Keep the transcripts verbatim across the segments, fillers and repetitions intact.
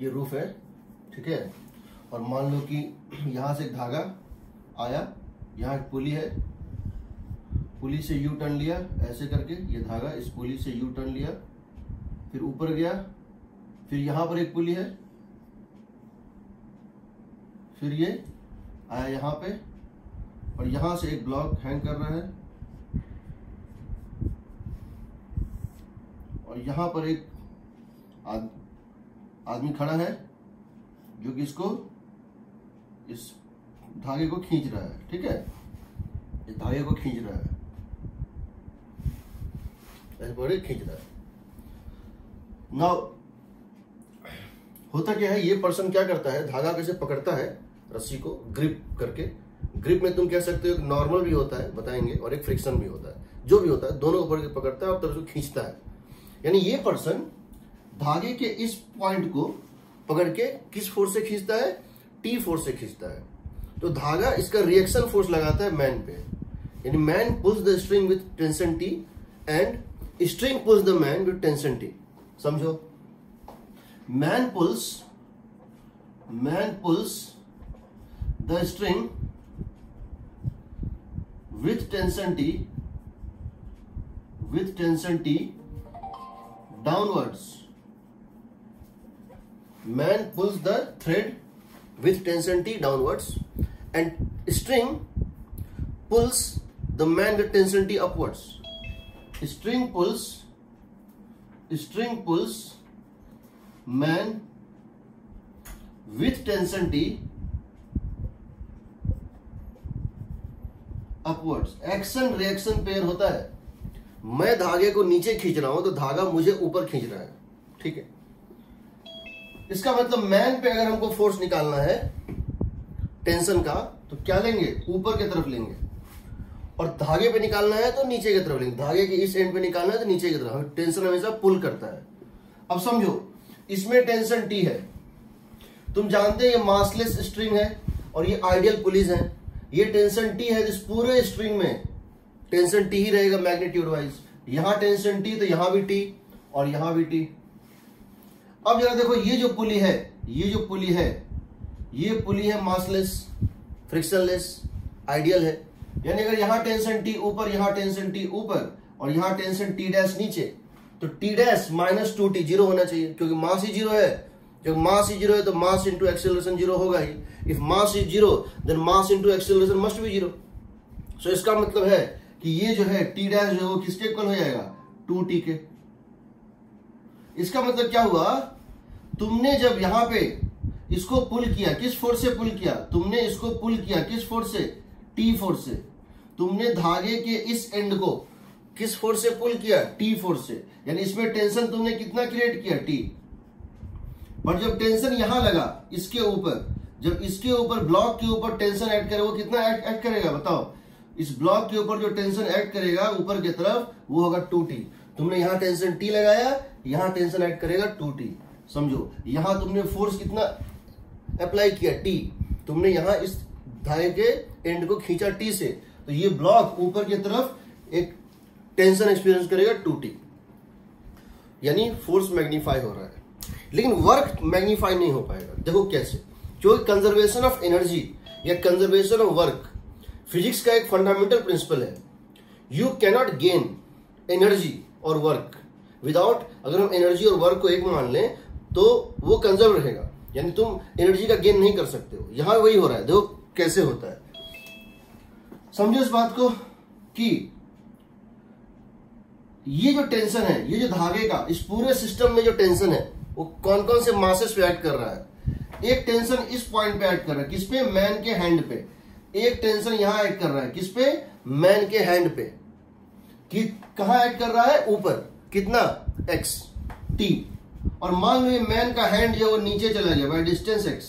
ये रूफ है, ठीक है। और मान लो कि यहाँ से एक धागा आया, यहाँ एक पुली है, पुली से यू टर्न लिया ऐसे करके, ये धागा इस पुली से यू टर्न लिया, फिर ऊपर गया, फिर यहाँ पर एक पुली है, फिर ये आया यहाँ पे, और यहाँ से एक ब्लॉक हैंग कर रहा है, और यहाँ पर एक आद, आदमी खड़ा है जो कि इसको इस धागे को खींच रहा है, ठीक है। इस धागे को खींच रहा है, ऐसे बड़े खींच रहा है। नाउ होता क्या है, ये पर्सन क्या करता है, धागा कैसे पकड़ता है, रस्सी को ग्रिप करके। ग्रिप में तुम कह सकते हो एक नॉर्मल भी होता है, बताएंगे, और एक फ्रिक्शन भी होता है। जो भी होता है दोनों ऊपर के पकड़ता है और तब उसको खींचता है। यानी ये पर्सन धागे के इस पॉइंट को पकड़ के किस फोर्स से खींचता है, टी फोर्स से खींचता है। तो धागा इसका रिएक्शन फोर्स लगाता है मैन पे, यानी man pulls the string with tension T and string pulls the man with tension T. समझो, man pulls man pulls the string with tension T with tension T downwards. Man pulls the thread with tension T downwards and string pulls the man with tension T upwards. String pulls string pulls man with tension T upwards. Action reaction pair होता है। मैं धागे को नीचे खींच रहा हूं तो धागा मुझे ऊपर खींच रहा है, ठीक है। इसका मतलब मैन पे अगर हमको फोर्स निकालना है टेंशन का तो क्या लेंगे, ऊपर की तरफ लेंगे, और धागे पे निकालना है तो नीचे की तरफ लेंगे। धागे के इस एंड पे निकालना है तो नीचे की तरफ। टेंशन हमेशा पुल करता है। अब समझो, इसमें टेंशन टी है, तुम जानते हैं ये मासलेस स्ट्रिंग है और ये आइडियल पुलिस है। ये टेंशन टी है, इस पूरे स्ट्रिंग में टेंशन टी ही रहेगा मैग्नीट्यूड वाइज। यहां टेंशन टी तो यहां भी टी और यहां भी टी। अब जरा देखो, ये जो पुली है, ये जो पुली है, ये पुली है मासलेस, फ्रिक्शनलेस, आइडियल है। यानी अगर यहां टेंशन टी ऊपर, यहां टेंशन टी ऊपर और यहां टेंशन टी डैश नीचे, तो T dash minus two T zero होना चाहिए, क्योंकि मास ही जीरो है। जब मास ही जीरो है तो मास इंटू एक्सेलरेशन जीरो होगा ही। If mass is zero then mass into acceleration must be zero. So इसका मतलब है कि ये जो है टी डैश जो है वो किसके इक्वल हो जाएगा, टू टी के। इसका मतलब क्या हुआ, तुमने जब यहां पे इसको पुल किया, किस फोर्स से पुल किया, तुमने इसको पुल किया किस फोर्स से, टी फोर्स से। तुमने धागे के इस एंड को किस फोर्स से पुल किया, टी फोर्स से। यानी इसमें टेंशन तुमने कितना क्रिएट किया, टी। पर जब टेंशन यहां लगा इसके ऊपर, जब इसके ऊपर ब्लॉक के ऊपर टेंशन ऐड करे, वो कितना ऐड ऐड करेगा बताओ। इस ब्लॉक के ऊपर जो टेंशन ऐड करेगा ऊपर की तरफ वो होगा टू टी। तुमने यहां टेंशन टी लगाया, यहां टेंशन ऐड करेगा टू टी। समझो, यहां तुमने फोर्स कितना अप्लाई किया, टी। तुमने यहां इस धागे के एंड को खींचा टी से, तो ये ब्लॉक ऊपर की तरफ एक टेंशन एक्सपीरियंस करेगा टू टी। यानी फोर्स मैग्नीफाई हो रहा है, लेकिन वर्क मैग्नीफाई नहीं हो पाएगा। देखो कैसे, क्योंकि कंजर्वेशन ऑफ एनर्जी या कंजर्वेशन ऑफ वर्क फिजिक्स का एक फंडामेंटल प्रिंसिपल है। यू कैनॉट गेन एनर्जी और वर्क विदाउट, अगर हम एनर्जी और वर्क को एक मान लें तो वो कंजर्व रहेगा, यानी तुम एनर्जी का गेन नहीं कर सकते हो। यहां वही हो रहा है, देखो कैसे होता है। समझो इस बात को कि ये जो टेंशन है, ये जो धागे का इस पूरे सिस्टम में जो टेंशन है वो कौन कौन से मासेस पे ऐड कर रहा है। एक टेंशन इस पॉइंट पे ऐड कर रहा है, किस पे, मैन के हैंड पे। एक टेंशन यहां ऐड कर रहा है, किस पे, मैन के हैंड पे। कि कहां ऐड कर रहा है, ऊपर, कितना, एक्स, टी। और मान लो ये मैन का हैंड जो है वो नीचे चला गया बाय डिस्टेंस एक्स,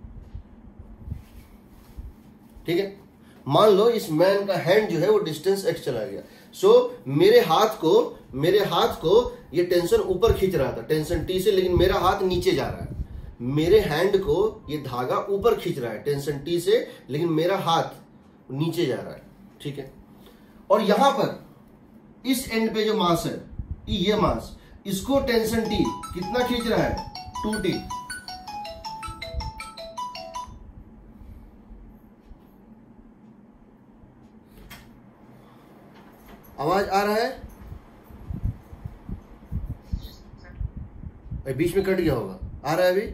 ठीक है। मान लो इस मैन का हैंड जो है वो डिस्टेंस एक्स चला गया। सो so, मेरे हाथ को मेरे हाथ को ये टेंशन ऊपर खींच रहा था टेंशन टी से, लेकिन मेरा हाथ नीचे जा रहा है। मेरे हैंड को ये धागा ऊपर खींच रहा है टेंशन टी से, लेकिन मेरा हाथ नीचे जा रहा है, ठीक है। और यहां पर इस एंड पे जो मास है, ये मास, इसको टेंशन टी कितना खींच रहा है, टू टी। आवाज आ रहा है? बीच में कट गया होगा, आ रहा है अभी?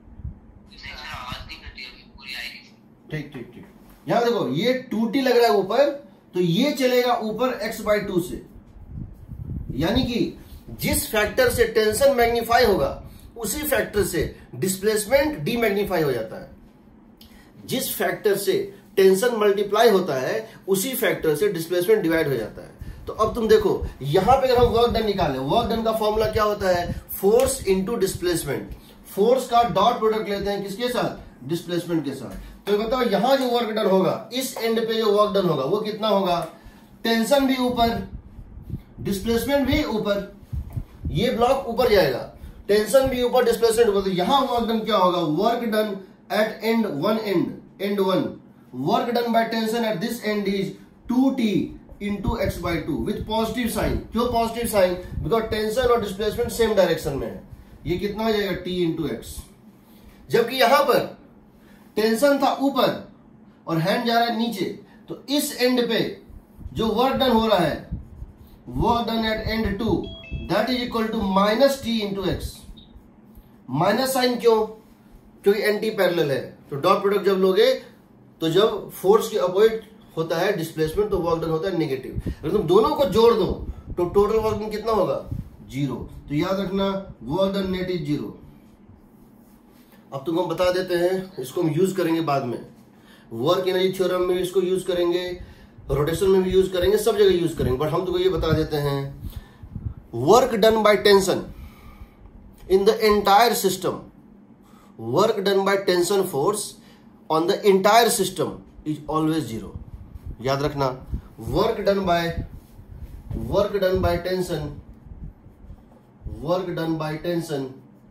ठीक ठीक ठीक। यहां देखो ये टू टी लग रहा है ऊपर, तो ये चलेगा ऊपर x बाई टू से, यानी कि जिस फैक्टर से टेंशन मैग्नीफाई होगा उसी फैक्टर से डिस्प्लेसमेंट डी मैग्नीफाई हो जाता है। जिस फैक्टर से टेंशन मल्टीप्लाई होता है उसी फैक्टर से डिस्प्लेसमेंट डिवाइड हो जाता है। तो अब तुम देखो यहां पे अगर हम वर्क डन निकालें, वर्क डन का फॉर्मूला क्या होता है? Force into displacement. फोर्स का डॉट प्रोडक्ट लेते हैं किसके साथ? डिस्प्लेसमेंट के साथ। तो बताओ यहां जो वर्क डन होगा, इस एंड पे जो वर्क डन होगा वो कितना होगा? टेंशन भी ऊपर, डिस्प्लेसमेंट भी ऊपर, ये ब्लॉक ऊपर जाएगा, टेंशन भी ऊपर, डिस्प्लेसमेंट ऊपर। तो यहां वर्क डन क्या होगा? Work done at end one end, end one, work done by tension at this end is two T into X by two with positive sign. क्यों पॉजिटिव साइन? बिकॉज टेंशन और displacement same direction में है। ये कितना हो जाएगा? T into X. जबकि यहां पर टेंशन था ऊपर और हैंड जा रहा है नीचे, तो इस एंड पे जो वर्क डन हो रहा है, work done at end two, that is equal to minus T into X. Minus sign क्यों? क्योंकि एंटी पैरेलल है। तो डॉट प्रोडक्ट जब लोगे तो जब फोर्स के अपोजिट होता है डिस्प्लेसमेंट, तो वर्क डन होता है नेगेटिव। अगर तुम दोनों को जोड़ दो तो टोटल वर्क डन कितना होगा? जीरो। तो याद रखना work done net is zero. अब तुमको हम बता देते हैं, इसको हम यूज करेंगे बाद में, वर्क एनर्जी थ्योरम में इसको यूज करेंगे, रोटेशन में भी यूज करेंगे, सब जगह यूज करेंगे। बट हम तुमको ये बता देते हैं, work done by tension in the entire system, work done by tension force on the entire system is always zero. याद रखना work done by work done by tension work done by tension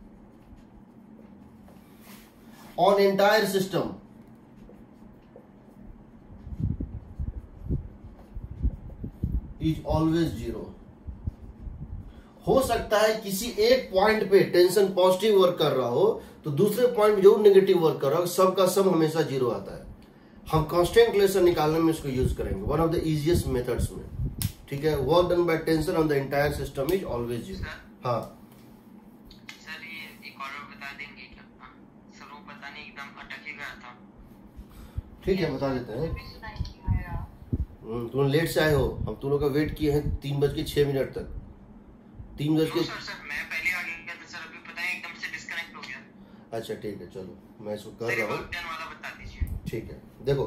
on entire system is always zero। हो सकता है किसी एक point पे tension positive work कर रहा हो तो दूसरे पॉइंट पे जरूर नेगेटिव वर्क कर रहा हो, सबका सब हमेशा जीरो आता है। हम कांस्टेंट रिलेशन निकालने में इसको यूज करेंगे, one of the easiest methods में। ठीक है, work done by tension on the entire system is always zero. हाँ ठीक है, बता देते हैं। तुम लेट से आए हो, हम तुम लोग का वेट किए हैं तीन बज के छह मिनट तक। तीन बज के सर, सर, मैं पहले आ गया था सर, अभी पता है एकदम से डिस्कनेक्ट हो गया। अच्छा ठीक है, चलो मैं इसको कर रहा हूँ। वाला बता दीजिए। ठीक है, देखो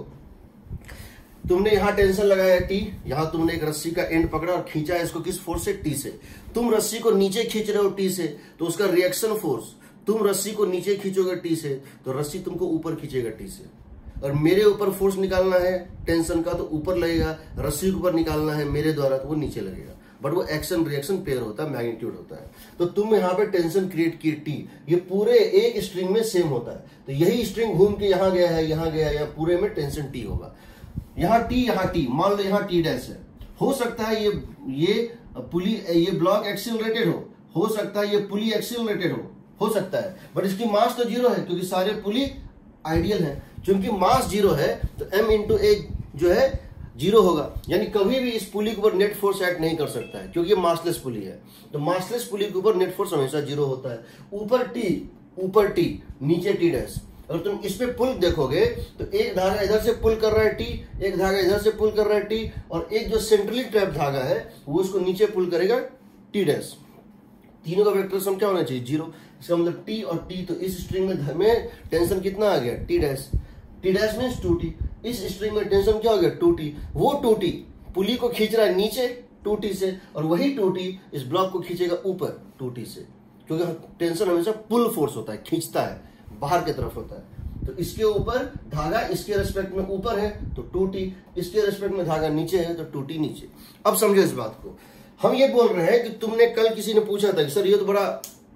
तुमने यहाँ टेंशन लगाया टी, यहाँ तुमने एक रस्सी का एंड पकड़ा और खींचा है इसको किस फोर्स से? टी से। तुम रस्सी को नीचे खींच रहे हो टी से, तो उसका रिएक्शन फोर्स, तुम रस्सी को नीचे खींचोगे टी से तो रस्सी तुमको ऊपर खींचेगा टी से। और मेरे ऊपर फोर्स निकालना है टेंशन का तो ऊपर लगेगा, रस्सी के ऊपर निकालना है मेरे द्वारा तो वो नीचे लगेगा। बट वो एक्शन रिएक्शन पेयर होता है, मैग्नीट्यूड होता है। तो तुम यहाँ पे टेंशन क्रिएट की टी, ये पूरे एक स्ट्रिंग में सेम होता है। तो यही स्ट्रिंग घूम के यहाँ गया है, यहाँ गया है, यहाँ पूरे में टेंशन टी होगा। यहाँ टी, यहाँ टी, मान लो यहाँ टी डैश है। हो सकता है ये ये पुली, ये ब्लॉक एक्सिलरेटेड हो हो सकता है ये पुली एक्सिलरेटेड हो हो सकता है, बट इसकी मास तो जीरो है क्योंकि सारे पुली आइडियल है। क्योंकि मास जीरो है तो m इंटू ए जो है जीरो होगा, यानी कभी भी इस पुली के ऊपर नेट फोर्स एक्ट नहीं कर सकता है क्योंकि मासलेस पुली है। तो मासलेस पुली के ऊपर नेट फोर्स हमेशा जीरो होता है। ऊपर टी, ऊपर टी, नीचे टी डैश। अगर तुम इस पे पुल देखोगे तो एक धागा इधर से पुल कर रहा है टी, एक धागा इधर से पुल कर रहा है टी, और एक जो सेंट्रली ट्रैप धागा है वो उसको नीचे पुल करेगा टी डैश। तीनों का वेक्टर सम क्या होना चाहिए? जीरो। इसका मतलब टी और टी, तो इस स्ट्रिंग में में टेंशन कितना आ गया? T dash. T dash means two T. इस स्ट्रिंग में टेंशन क्या हो गया? Two T. वो टू टी पुली को खींच रहा है नीचे टू टी से, और वही टू टी इस ब्लॉक को खींचेगा ऊपर टू टी से, क्योंकि टेंशन हमेशा पुल फोर्स होता है, खींचता है, बाहर की तरफ होता है। तो इसके ऊपर धागा इसके रेस्पेक्ट में ऊपर है तो टू टी, इसके रेस्पेक्ट में धागा नीचे है तो टू टी नीचे। अब समझो इस बात को। हम ये बोल रहे हैं कि तुमने कल किसी ने पूछा था कि सर ये तो बड़ा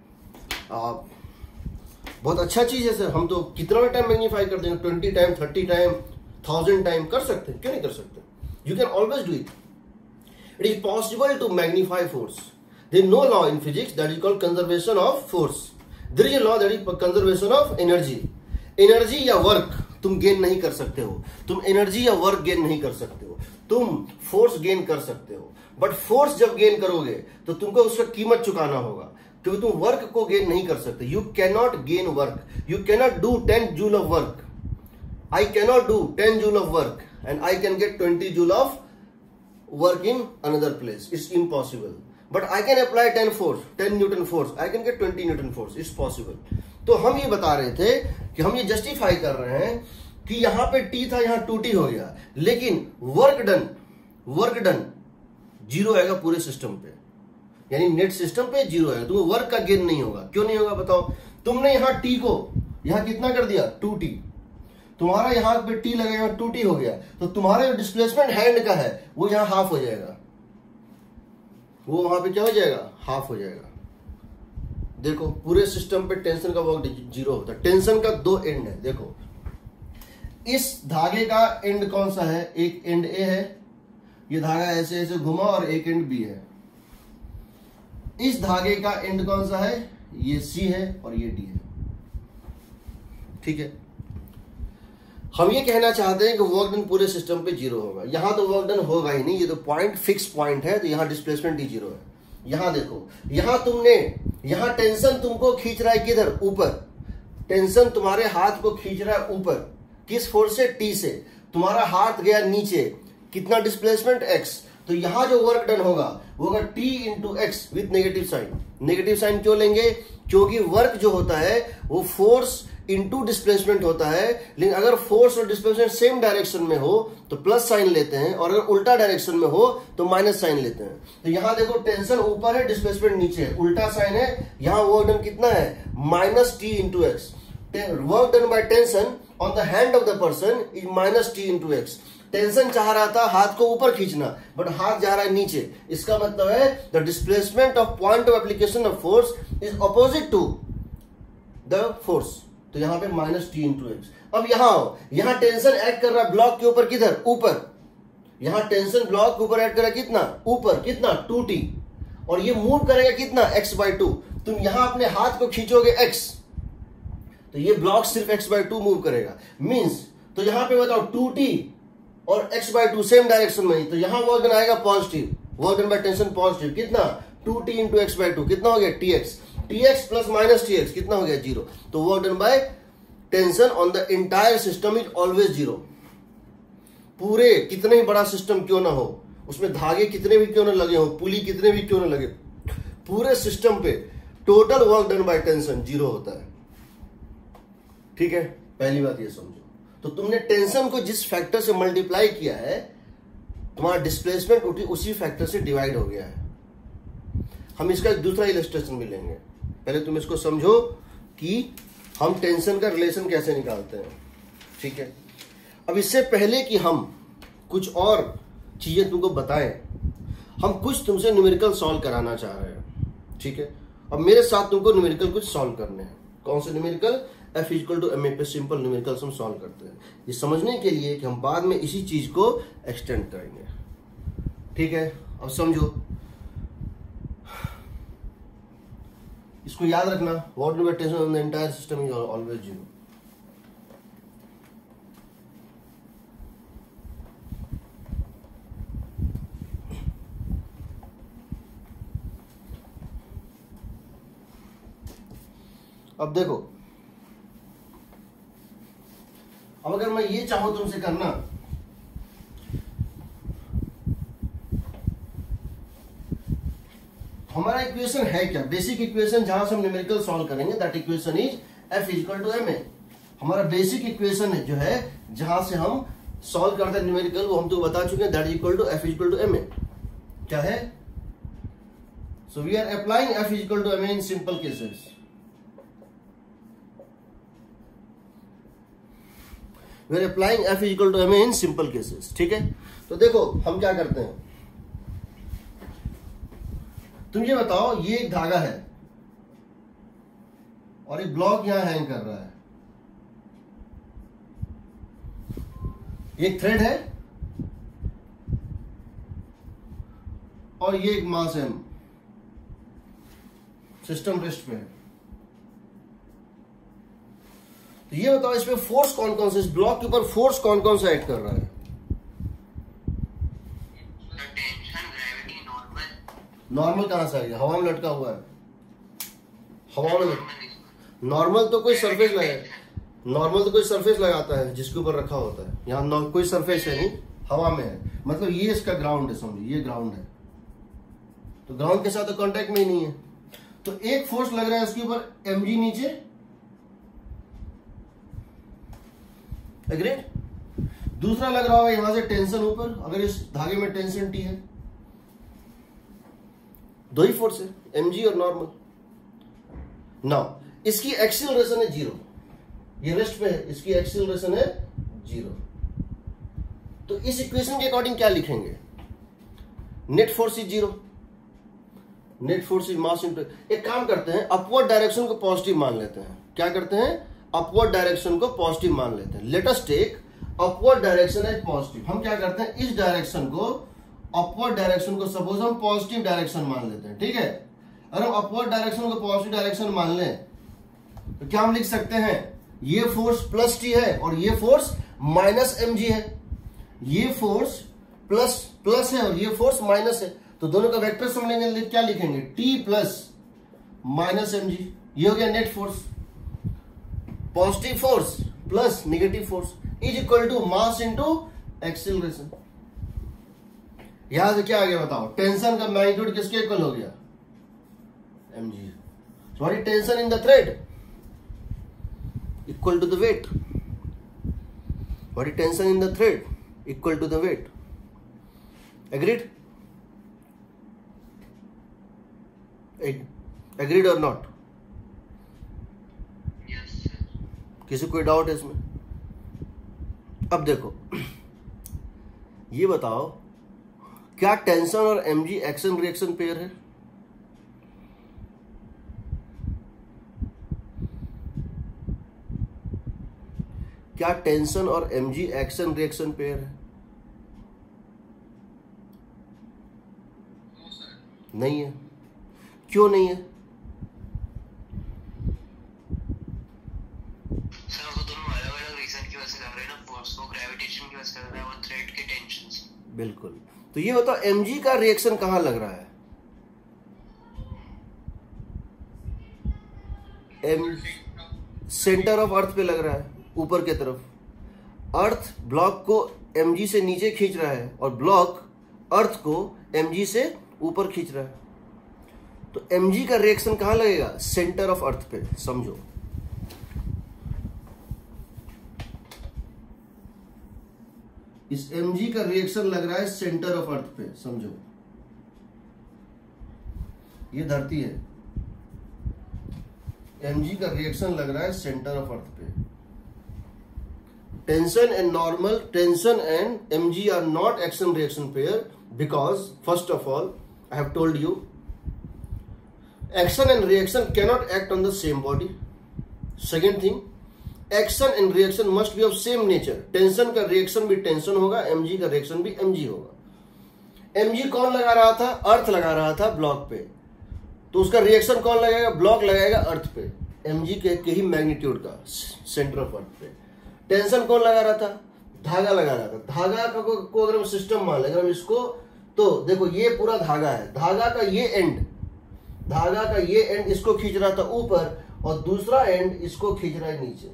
आ, बहुत अच्छा चीज है सर, हम तो कितना टाइम मैग्नीफाई कर देंगे? Twenty time, thirty time, thousand time कर सकते हैं, क्यों नहीं कर सकते? You can always do it. It is possible to magnify force. There is no law in physics that is called conservation of force. There is a law that is conservation of energy. Energy या work तुम gain नहीं कर सकते हो, तुम energy या work gain नहीं कर सकते हो, तुम फोर्स गेन कर सकते हो। बट फोर्स जब गेन करोगे तो तुमको उसका कीमत चुकाना होगा, क्योंकि तुम वर्क को गेन नहीं कर सकते। You can not gain work, you can not do ten joule of work, I can not do ten joule of work and I can get twenty joule of work in another place, it's impossible. But I can apply ten force, ten newton force, I can get twenty newton force, it's possible. तो हम ये बता रहे थे कि हम ये justify कर रहे हैं कि यहां पे टी था, यहां टू टी हो गया, लेकिन work done, work done zero आएगा पूरे सिस्टम पे, यानी नेट सिस्टम पे जीरो आएगा, तो वर्क का गेन नहीं होगा। क्यों नहीं होगा बताओ? तुमने यहां टी को यहां कितना कर दिया, टू टी, तुम्हारा यहां पे टी लगा, यहां टू टी हो गया, तो तुम्हारा जो डिस्प्लेसमेंट हैंड का है वो यहां हाफ हो जाएगा, वो वहां पे क्या हो जाएगा, हाफ हो जाएगा। देखो पूरे सिस्टम पे टेंशन का वर्क जीरो होता है। टेंशन का दो एंड है, देखो इस धागे का एंड कौन सा है, एक एंड ए है, ये धागा ऐसे ऐसे घुमा, और एक एंड बी है। इस धागे का एंड कौन सा है, ये सी है और ये डी है, ठीक है। हम ये कहना चाहते हैं कि वर्क डन पूरे सिस्टम पे जीरो होगा। यहां तो वर्क डन होगा ही नहीं, ये तो पॉइंट फिक्स पॉइंट है, तो यहां डिस्प्लेसमेंट ही जीरो है। यहां देखो, यहां तुमने, यहां टेंशन तुमको खींच रहा है किधर, ऊपर, टेंशन तुम्हारे हाथ को खींच रहा है ऊपर, किस फोर्स से, टी से, तुम्हारा हाथ गया नीचे, कितना डिस्प्लेसमेंट एक्स, तो यहां जो वर्क डन होगा वो होगा T into X with negative sign. Negative sign क्यों लेंगे, क्योंकि वर्क जो होता है वो फोर्स इंटू डिस्प्लेसमेंट होता है, लेकिन अगर फोर्स और डिस्प्लेसमेंट सेम डायरेक्शन में हो तो प्लस साइन लेते हैं, और अगर उल्टा डायरेक्शन में हो तो माइनस साइन लेते हैं। तो यहां देखो टेंशन ऊपर है, डिस्प्लेसमेंट नीचे है, उल्टा साइन है, यहां वर्क डन कितना है, minus T into X. Work done by tension on the hand of the person is minus T into X. Tension चाह रहा था हाथ को ऊपर खींचना, बट हाथ जा रहा है नीचे, इसका मतलब है the displacement of point of application of force is opposite to the force, तो यहां पे माइनस टी इंटू एक्स। अब यहां यहां टेंशन एक्ट कर रहा है ब्लॉक के ऊपर, किधर, ऊपर, यहां टेंशन ब्लॉक के ऊपर एक्ट कर रहा है कितना, ऊपर, कितना, टू टी, और ये मूव करेगा कितना, एक्स बाई टू। तुम यहां अपने हाथ को खींचोगे एक्स, तो ये ब्लॉक सिर्फ एक्स बाई टू मूव करेगा, मीन्स, तो यहां पे बताओ टू टी और x by two same direction में ही, तो यहां वर्क डन आएगा positive, work done by tension positive, कितना, two T into X by two, कितना हो गया, T X, T X plus minus T X, कितना हो गया, जीरो। तो work done by tension on the entire system is always zero. पूरे कितने ही बड़ा सिस्टम क्यों ना हो, उसमें धागे कितने भी क्यों ना लगे हो, पुली कितने भी क्यों ना लगे, पूरे सिस्टम पे total work done by tension zero होता है, ठीक है। पहली बात ये समझो। तो तुमने टेंशन को जिस फैक्टर से मल्टीप्लाई किया है, तुम्हारा डिस्प्लेसमेंट उसी फैक्टर से डिवाइड हो गया है। हम इसका एक दूसरा इलस्ट्रेशन भी लेंगे, पहले तुम इसको समझो कि हम टेंशन का रिलेशन कैसे निकालते हैं, ठीक है। अब इससे पहले कि हम कुछ और चीजें तुमको बताएं, हम कुछ तुमसे न्यूमेरिकल सॉल्व कराना चाह रहे हैं, ठीक है। अब मेरे साथ तुमको न्यूमेरिकल कुछ सॉल्व करने हैं। कौन से numerical, F equal to M A पे सिंपल न्यूमेरिकल्स हम सॉल्व करते हैं, ये समझने के लिए कि हम बाद में इसी चीज को एक्सटेंड करेंगे, ठीक है। अब समझो, इसको याद रखना, what will be tension on the entire system is always zero. अब देखो, अब अगर मैं ये चाहूं तुमसे करना, हमारा इक्वेशन है क्या, बेसिक इक्वेशन जहां से हम न्यूमेरिकल सॉल्व करेंगे, that equation is F equal to M A. हमारा बेसिक इक्वेशन है जो है जहां से हम सॉल्व करते हैं न्यूमेरिकल, वो हम तो बता चुके हैं, that equal to F equal to M A. क्या है, so we are applying F equal to M A in simple cases. We are applying F equal to M A in simple cases, ठीक है। तो देखो हम क्या करते हैं, तुम ये बताओ, ये एक धागा है और एक ब्लॉक यहां हैंग कर रहा है, एक थ्रेड है और ये एक मास एम सिस्टम रेस्ट पे है। तो ये बताओ इसमें फोर्स कौन कौन सा, इस ब्लॉक के ऊपर फोर्स कौन कौन सा एक्ट कर रहा है? टेंशन, ग्रेविटी, नॉर्मल कहां से आ गया? हवा में लटका हुआ है, हवा में लट नॉर्मल तो कोई सरफेस लगा, नॉर्मल तो कोई सरफेस लगाता है जिसके ऊपर रखा होता है। यहाँ कोई सरफेस है नहीं, हवा में है, मतलब ये इसका ग्राउंड है, समझिए ये ग्राउंड है, तो ग्राउंड के साथ तो कांटेक्ट में ही नहीं है। तो एक फोर्स लग रहा है इसके ऊपर mg नीचे, एग्रीड। दूसरा लग रहा होगा यहां से टेंशन ऊपर, अगर इस धागे में टेंशन टी है, दो ही फोर्स है, mg और नॉर्मल। नाउ इसकी एक्सीलरेशन है जीरो, ये रेस्ट पे है, इसकी एक्सीलरेशन है जीरो। तो इस इक्वेशन के अकॉर्डिंग क्या लिखेंगे? Net force is zero, net force is mass into. एक काम करते हैं, अपवर्ड डायरेक्शन को पॉजिटिव मान लेते हैं। क्या करते हैं? अपवर्ड डायरेक्शन को पॉजिटिव मान लेते हैं। Let us take upward direction as positive. हम क्या करते हैं, इस डायरेक्शन को, अपवर्ड डायरेक्शन को सपोज हम पॉजिटिव डायरेक्शन मान लेते हैं, ठीक है। अगर हम अपवर्ड डायरेक्शन को पॉजिटिव डायरेक्शन मान लें तो क्या हम लिख सकते हैं? ये फोर्स प्लस टी है और ये फोर्स माइनस एम जी है। ये फोर्स प्लस प्लस है और ये फोर्स माइनस है, तो दोनों का वेक्टर सम लेंगे, क्या लिखेंगे? T plus minus M G. ये हो गया net force. Positive force plus negative force is equal to mass into acceleration. यहां से क्या आ गया बताओ? टेंशन का मैग्नीट्यूड किसके इक्वल हो गया? M G. Sorry, tension in the thread equal to the weight. What is tension in the thread? Equal to the weight. Agreed? Agreed or not? Yes sir. किसी कोई डाउट है इसमें? अब देखो, ये बताओ, क्या टेंशन और एमजी एक्शन रिएक्शन पेयर है? क्या टेंशन और mg एक्शन रिएक्शन पेयर है? नहीं है। क्यों नहीं है? सर वो दोनों अलग अलग रीजन की वजह से कर रहे हैं ना, फोर्स को ग्रेविटेशन की वजह से कर रहे हैं और थ्रेड के टेंशन से। बिल्कुल। तो ये बताओ mg का रिएक्शन कहां लग रहा है? एम सेंटर ऑफ अर्थ पे लग रहा है, ऊपर की तरफ। अर्थ ब्लॉक को mg से नीचे खींच रहा है और ब्लॉक अर्थ को mg से ऊपर खींच रहा है। तो mg का रिएक्शन कहां लगेगा? सेंटर ऑफ अर्थ पे, समझो। इस mg का रिएक्शन लग रहा है सेंटर ऑफ अर्थ पे, समझो। ये धरती है, mg का रिएक्शन लग रहा है सेंटर ऑफ अर्थ पे। Tension and normal, tension and mg are not action reaction pair because first of all I have told you action and reaction cannot act on the same body. Second thing, action and reaction must be of same nature. Tension का reaction भी tension होगा, mg का reaction भी mg होगा। mg कौन लगा रहा था? अर्थ लगा रहा था ब्लॉक पे, तो उसका रिएक्शन कौन लगाएगा? ब्लॉक लगाएगा अर्थ पे, mg के, के ही मैग्नीट्यूड का, सेंटर ऑफ अर्थ पे। टेंशन कौन लगा रहा था? धागा लगा रहा था। धागा का को, को अगर हम सिस्टम मान लें, अगर हम इसको, तो देखो ये पूरा धागा है, धागा का ये एंड, धागा का ये एंड इसको खींच रहा था ऊपर और दूसरा एंड इसको खींच रहा है नीचे।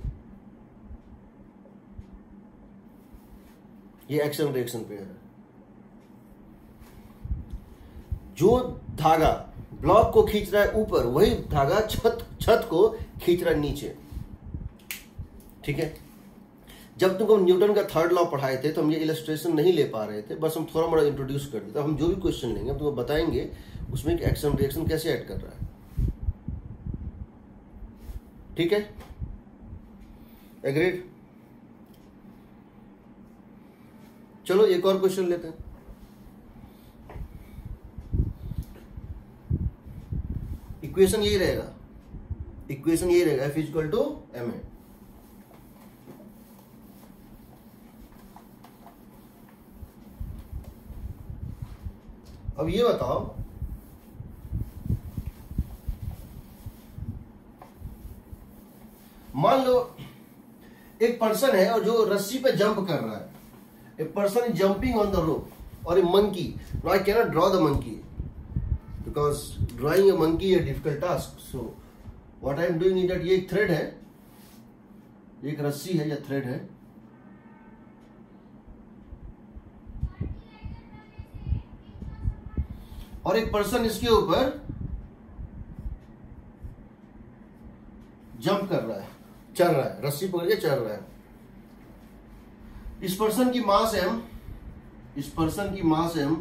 ये एक्शन रिएक्शन पेयर है। जो धागा ब्लॉक को खींच रहा है ऊपर, वही धागा छत छत को खींच रहा है नीचे, ठीक है। जब तुमको न्यूटन का थर्ड लॉ पढ़ाए थे तो हम ये इलस्ट्रेशन नहीं ले पा रहे थे, बस हम थोड़ा मोड़ा इंट्रोड्यूस कर देते। हम जो भी क्वेश्चन लेंगे हम तुमको बताएंगे उसमें कि एक्शन रिएक्शन कैसे ऐड कर रहा है, ठीक है। एग्रीड? चलो एक और क्वेश्चन लेते हैं। इक्वेशन यही रहेगा, इक्वेशन यही रहेगा, F equal to M A. अब ये बताओ, मान लो एक पर्सन है और जो रस्सी पे जंप कर रहा है, a person is jumping on the rope और a monkey. Now I cannot draw the monkey because drawing a monkey a difficult task. So what I am doing is that ये एक थ्रेड है, एक रस्सी है या थ्रेड है. और एक पर्सन इसके ऊपर जंप कर रहा है, चल रहा है, रस्सी पकड़ के चल रहा है. इस पर्सन की मास एम, इस पर्सन की मास एम.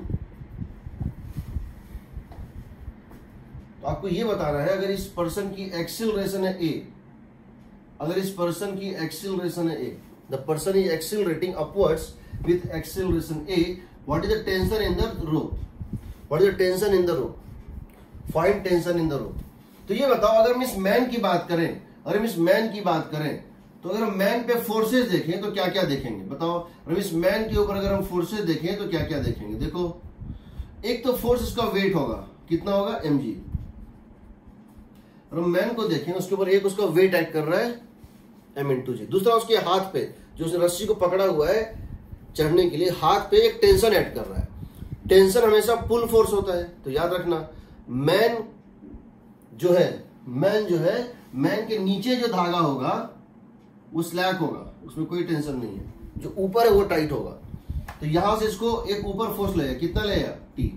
तो आपको ये बताना है अगर इस पर्सन की एक्सीलरेशन है ए, अगर इस पर्सन की एक्सीलरेशन है A, the person is accelerating upwards with acceleration A, what is the tension in the rope, what is the tension in the rope, find tension in the rope. तो ये बताओ अगर हम इस मैन की बात करें, अगर हम इस मैन की बात करें तो अगर हम मैन पे फोर्सेस देखें तो क्या क्या देखेंगे बताओ. अगर इस मैन के ऊपर अगर हम फोर्सेस देखें तो क्या क्या देखेंगे. देखो एक तो फोर्स इसका वेट होगा, कितना होगा एम जी. और हम मैन को देखें उसके ऊपर एक उसका वेट एक्ट कर रहा है एम इंटू जी. दूसरा उसके हाथ पे जो उसने रस्सी को पकड़ा हुआ है चढ़ने के लिए, हाथ पे एक टेंशन ऐड कर रहा है. टेंशन हमेशा पुल फोर्स होता है. तो याद रखना मैन जो है, मैन जो है, मैन के नीचे जो धागा होगा वो स्लैक होगा, उसमें कोई टेंशन नहीं है. जो ऊपर है वो टाइट होगा. तो यहां से इसको एक ऊपर फोर्स लगेगा, कितना लगेगा T.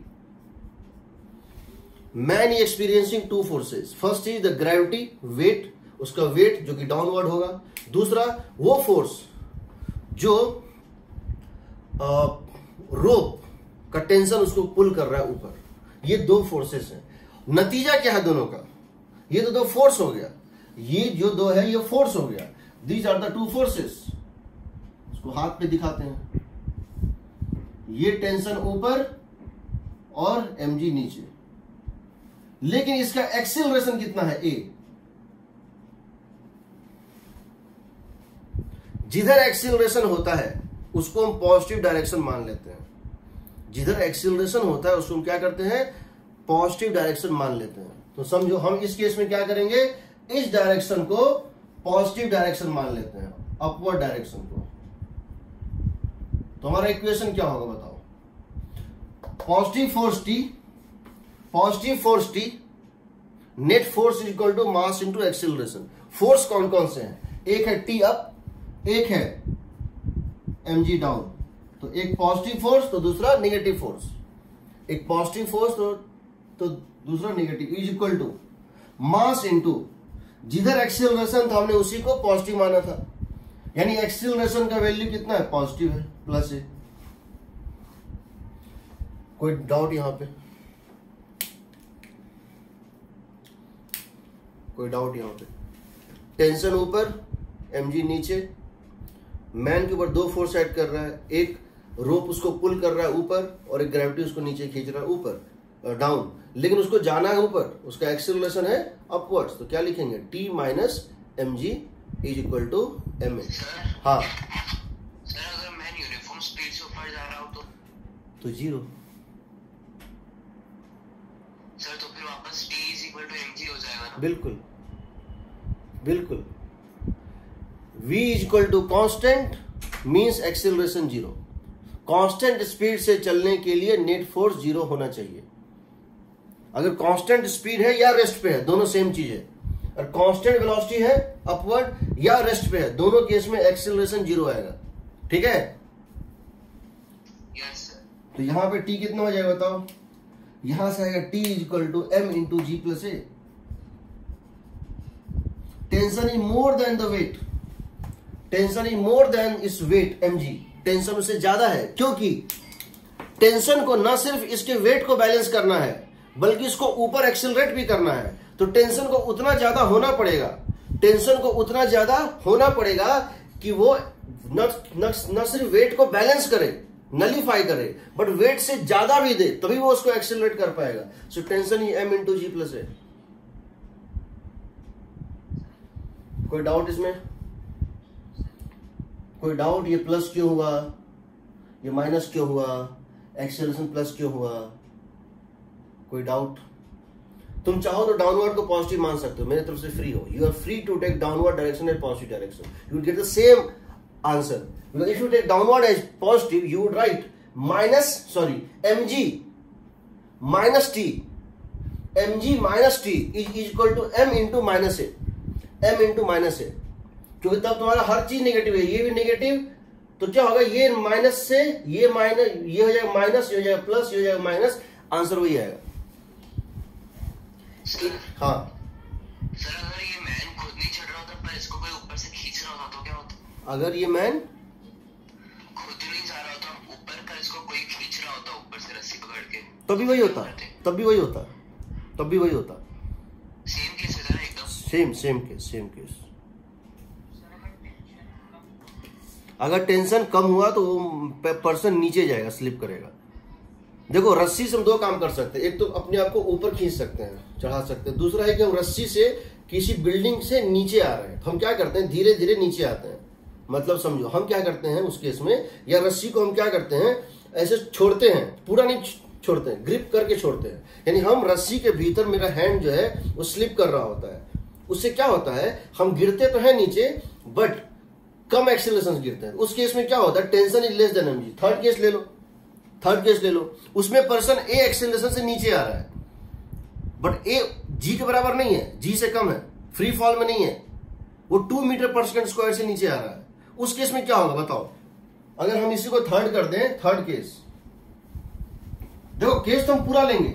Man is experiencing two forces. First is the gravity, weight, उसका वेट जो कि डाउनवर्ड होगा. दूसरा वो फोर्स जो रोप का टेंशन उसको पुल कर रहा है ऊपर. ये दो फोर्सेस हैं. नतीजा क्या है दोनों का, ये तो दो फोर्स हो गया, ये जो दो है ये फोर्स हो गया. These are the two forces. इसको हाथ पे दिखाते हैं. ये टेंशन ऊपर और एमजी नीचे. लेकिन इसका एक्सीलरेशन कितना है ए. जिधर एक्सीलरेशन होता है उसको हम पॉजिटिव डायरेक्शन मान लेते हैं. जिधर एक्सीलरेशन होता है उसको हम क्या करते हैं, पॉजिटिव डायरेक्शन मान लेते हैं. तो समझो हम इस केस में क्या करेंगे, इस डायरेक्शन को पॉजिटिव डायरेक्शन मान लेते हैं, अपवर्ड डायरेक्शन को. तो हमारा इक्वेशन क्या होगा बताओ. Positive force T, positive force T, net force is equal to mass into acceleration. Force कौन कौन से हैं, एक है टी अप, एक है एमजी डाउन. तो एक पॉजिटिव फोर्स तो दूसरा नेगेटिव फोर्स. एक पॉजिटिव फोर्स तो, तो दूसरा negative, is equal to mass into जिधर एक्सीलरेशन था हमने उसी को पॉजिटिव माना था. यानी एक्सीलरेशन का वैल्यू कितना है, पॉजिटिव है, प्लस है. कोई डाउट यहां पे, कोई डाउट यहां पे. टेंशन ऊपर, एमजी नीचे. मैन के ऊपर दो फोर्स ऐड कर रहा है, एक रोप उसको पुल कर रहा है ऊपर और एक ग्रेविटी उसको नीचे खींच रहा है ऊपर, डाउन. लेकिन उसको जाना है ऊपर, उसका एक्सीलरेशन है अपवर्ड्स. तो क्या लिखेंगे, T minus M G is equal to M A. हाँ सर अगर मैं यूनिफॉर्म स्पीड से ऊपर जा रहा हूं तो तो जीरो. सर तो फिर वापस T is equal to M G हो जाएगा ना. बिल्कुल बिल्कुल. v is equal to constant means acceleration zero. Constant speed से चलने के लिए नेट फोर्स जीरो होना चाहिए. अगर कांस्टेंट स्पीड है या रेस्ट पे है, दोनों सेम चीज है. और कांस्टेंट वेलोसिटी है अपवर्ड या रेस्ट पे है, दोनों केस में एक्सीलरेशन जीरो आएगा. ठीक है. Yes sir. तो यहां पे टी कितना हो जाएगा बताओ. यहां से आएगा T is equal to M into ji plus A. Tension is more than the weight. Tension is more than इस वेट एम जी. टेंशन उससे ज्यादा है क्योंकि टेंशन को न सिर्फ इसके वेट को बैलेंस करना है बल्कि इसको ऊपर एक्सेलरेट भी करना है. तो टेंशन को उतना ज्यादा होना पड़ेगा, टेंशन को उतना ज्यादा होना पड़ेगा कि वो न, न, न सिर्फ वेट को बैलेंस करे, नलीफाई करे, बट वेट से ज्यादा भी दे, तभी वो उसको एक्सेलरेट कर पाएगा. सो टेंशन ही एम इंटू जी प्लस है. कोई डाउट इसमें, कोई डाउट. ये प्लस क्यों हुआ, ये माइनस क्यों हुआ, एक्सेलरेशन प्लस क्यों हुआ, कोई डाउट. तुम चाहो तो डाउनवर्ड को पॉजिटिव मान सकते हो, मेरी तरफ से फ्री हो. You are free to take downward direction as positive direction. You will get the same answer. Because if you take downward as positive you would write minus sorry M G minus T M ji minus T is equal to M into minus A, M into minus A, क्योंकि तब तुम्हारा हर चीज negative है, ये भी negative, तो क्या होगा, ये माइनस से ये माइनस, ये हो जाएगा माइनस, ये हो जाएगा प्लस, ये हो जाएगा माइनस, आंसर वही आएगा। हाँ सर, अगर ये मैन खुद नहीं चढ़ रहा होता पर इसको कोई ऊपर से खींच रहा होता तो क्या होता? अगर ये मैन खुद नहीं जा रहा होता ऊपर पर इसको कोई खींच रहा होता ऊपर से रस्सी पकड़ के, तब भी वही होता, तब भी वही होता, तब भी वही होता। सेम केस है सर, एकदम same same case, same case. अगर टेंशन कम हुआ तो पर्सन नीचे जाएगा, स्लिप करेगा। देखो रस्सी से हम दो काम कर सकते हैं, एक तो अपने आप को ऊपर खींच सकते हैं, चढ़ा सकते हैं, दूसरा है कि हम रस्सी से किसी बिल्डिंग से नीचे आ रहे हैं तो हम क्या करते हैं, धीरे धीरे नीचे आते हैं। मतलब समझो हम क्या करते हैं उस केस में, या रस्सी को हम क्या करते हैं, ऐसे छोड़ते हैं, पूरा नहीं छोड़ते हैं, ग्रिप करके छोड़ते हैं, यानी हम रस्सी के भीतर, मेरा हैंड जो है वो स्लिप कर रहा होता है। उससे क्या होता है, हम गिरते तो है नीचे बट कम एक्सेलरेशन गिरते हैं। उस केस में क्या होता है, tension is less than M G. Third case ले लो, थर्ड केस ले लो, उसमें पर्सन ए एक्सेलरेशन से नीचे आ रहा है बट ए जी के बराबर नहीं है, जी से कम है, फ्री फॉल में नहीं है, वो two meter per second square से नीचे आ रहा है। उस केस में क्या होगा बताओ, अगर हम इसी को थर्ड कर दें, थर्ड केस, देखो केस तो हम पूरा लेंगे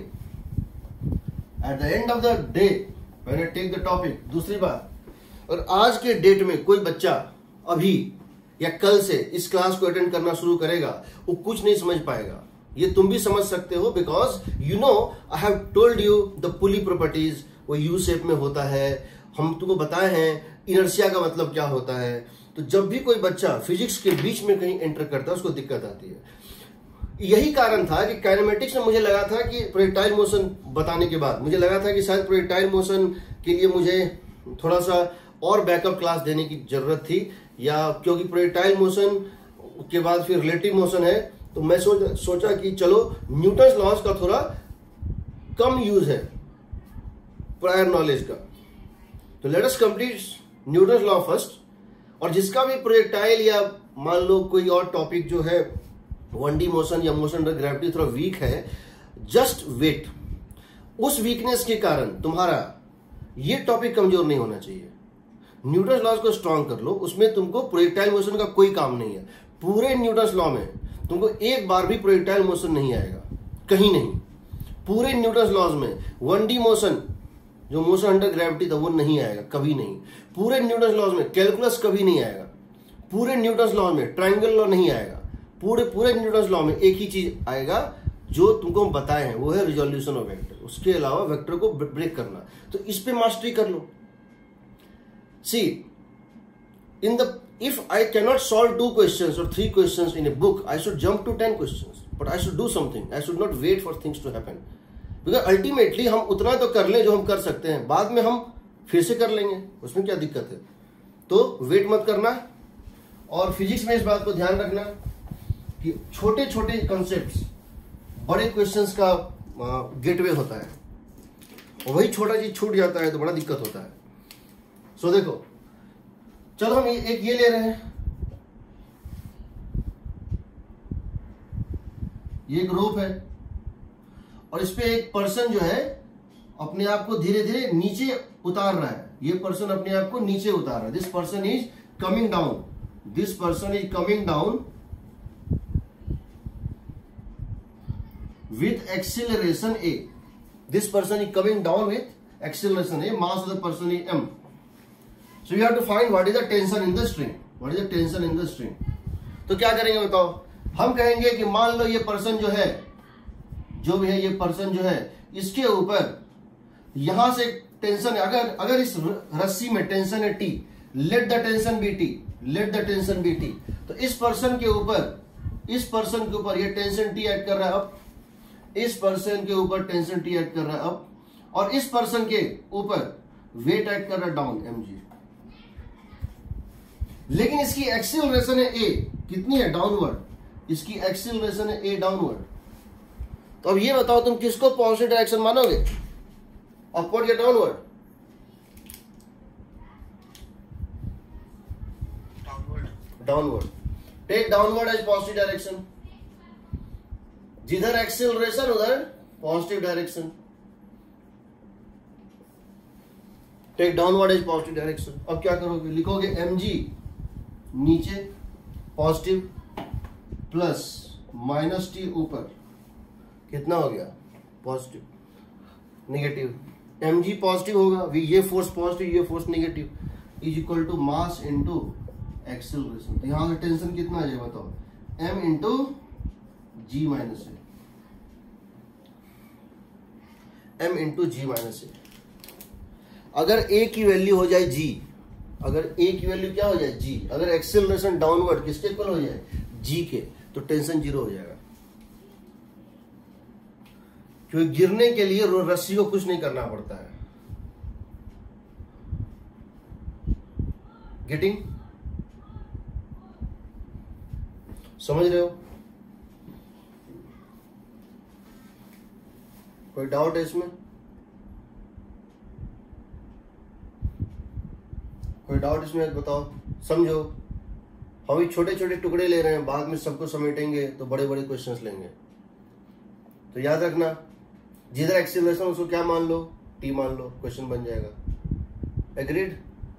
at the end of the day when I take the topic. दूसरी बात, और आज के डेट में कोई बच्चा अभी या कल से इस क्लास को अटेंड करना शुरू करेगा, वो कुछ नहीं समझ पाएगा। ये तुम भी समझ सकते हो, because you know I have told you the pulley properties, वो यू शेप में होता है, हम तुमको बताए हैं इनर्शिया का मतलब क्या होता है। तो जब भी कोई बच्चा फिजिक्स के बीच में कहीं एंटर करता है उसको दिक्कत आती है। यही कारण था कि काइनेमेटिक्स में मुझे लगा था कि प्रोजेक्टाइल मोशन बताने के बाद मुझे लगा था कि शायद प्रोजेक्टाइल मोशन के लिए मुझे थोड़ा सा और बैकअप क्लास देने की जरूरत थी, या क्योंकि प्रोजेक्टाइल मोशन के बाद फिर रिलेटिव मोशन है, तो मैं सोच सोचा कि चलो न्यूटन्स लॉज का थोड़ा कम यूज है प्रायर नॉलेज का, तो let us complete Newton's law first. और जिसका भी प्रोजेक्टाइल या मान लो कोई और टॉपिक जो है वन डी मोशन या मोशन अंडर ग्रेविटी थोड़ा वीक है, जस्ट वेट, उस वीकनेस के कारण तुम्हारा ये टॉपिक कमजोर नहीं होना चाहिए। न्यूटन्स लॉज को स्ट्रॉन्ग कर लो, उसमें तुमको प्रोजेक्टाइल मोशन का कोई काम नहीं है। पूरे न्यूटन्स लॉ में तुमको एक बार भी प्रोजेक्टाइल मोशन नहीं आएगा, कहीं नहीं। पूरे न्यूटन्स लॉज में वन डी मोशन जो मोशन अंडर ग्रेविटी था वो नहीं आएगा, कभी नहीं। पूरे न्यूटन्स लॉज में कैलकुलस कभी नहीं आएगा। पूरे न्यूटन्स लॉ में ट्रायंगल लॉ नहीं आएगा। पूरे पूरे न्यूटन्स लॉ में एक ही चीज आएगा जो तुमको हम बताए हैं, वो है रिजोल्यूशन ऑफ वेक्टर। उसके अलावा वेक्टर को ब्रेक करना, तो इस पे मास्टरी कर लो। See in the if I cannot solve two questions or three questions in a book, I should jump to ten questions, but I should do something. I should not wait for things to happen, because ultimately हम उतना तो कर ले जो हम कर सकते हैं, बाद में हम फिर से कर लेंगे, उसमें क्या दिक्कत है। तो वेट मत करना, और फिजिक्स में इस बात को ध्यान रखना कि छोटे छोटे कॉन्सेप्ट्स बड़े क्वेश्चंस का गेटवे होता है, और वही छोटा चीज छूट जाता है तो बड़ा दिक्कत होता है। सो so, देखो चलो हम एक ये ले रहे हैं, ये एक रोप है और इस पे एक पर्सन जो है अपने आप को धीरे धीरे नीचे उतार रहा है। ये पर्सन अपने आप को नीचे उतार रहा है। This person is coming down, this person is coming down with acceleration A. This person is coming down with acceleration A. Mass of the person is m. So you have to find what is the tension in the string. What is the tension in the string? तो क्या करेंगे बताओ, हम कहेंगे कि मान लो ये person जो है, जो भी है ये पर्सन जो है, इसके ऊपर यहां से टेंशन, अगर अगर इस रस्सी में टेंशन है T, let the tension be T, let the tension be T, तो इस पर्सन के ऊपर, इस पर्सन के ऊपर ये टेंशन T ऐड कर रहा है अप, इस पर्सन के ऊपर टेंशन T ऐड कर रहा है अप, और इस पर्सन के ऊपर वेट ऐड कर रहा है डाउन mg। लेकिन इसकी एक्सीलरेशन है a, कितनी है, डाउनवर्ड, इसकी एक्सीलरेशन है a डाउनवर्ड। तो अब ये बताओ तुम किसको पॉजिटिव डायरेक्शन मानोगे, अपवर्ड या downward? Downward. Downward. Take downward as positive direction, जिधर एक्सीलरेशन उधर positive direction. Take downward as positive direction. अब क्या करोगे, लिखोगे एम जी नीचे पॉजिटिव प्लस माइनस टी ऊपर, कितना हो गया positive negative, M G positive होगा, ये फोर्स पॉजिटिव ये force negative, is equal to mass into acceleration. तो यहां से टेंशन कितना आ जाएगा बताओ, M into ji minus A, M into ji minus A. अगर ए की वैल्यू हो जाए जी, अगर ए की वैल्यू क्या हो जाए जी, अगर एक्सेलरेशन डाउनवर्ड किसके इक्वल हो जाए जी के, तो टेंशन जीरो हो जाएगा। क्योंकि गिरने के लिए रस्सी को कुछ नहीं करना पड़ता है। गेटिंग, समझ रहे हो? कोई डाउट है इसमें? कोई डाउट इसमें बताओ, समझो। हम भी छोटे छोटे टुकड़े ले रहे हैं, बाद में सबको समेटेंगे तो बड़े बड़े क्वेश्चंस लेंगे। तो याद रखना, जिधर एक्सीलरेशन उसको क्या मान लो, टी मान लो, क्वेश्चन बन जाएगा। एग्रीड?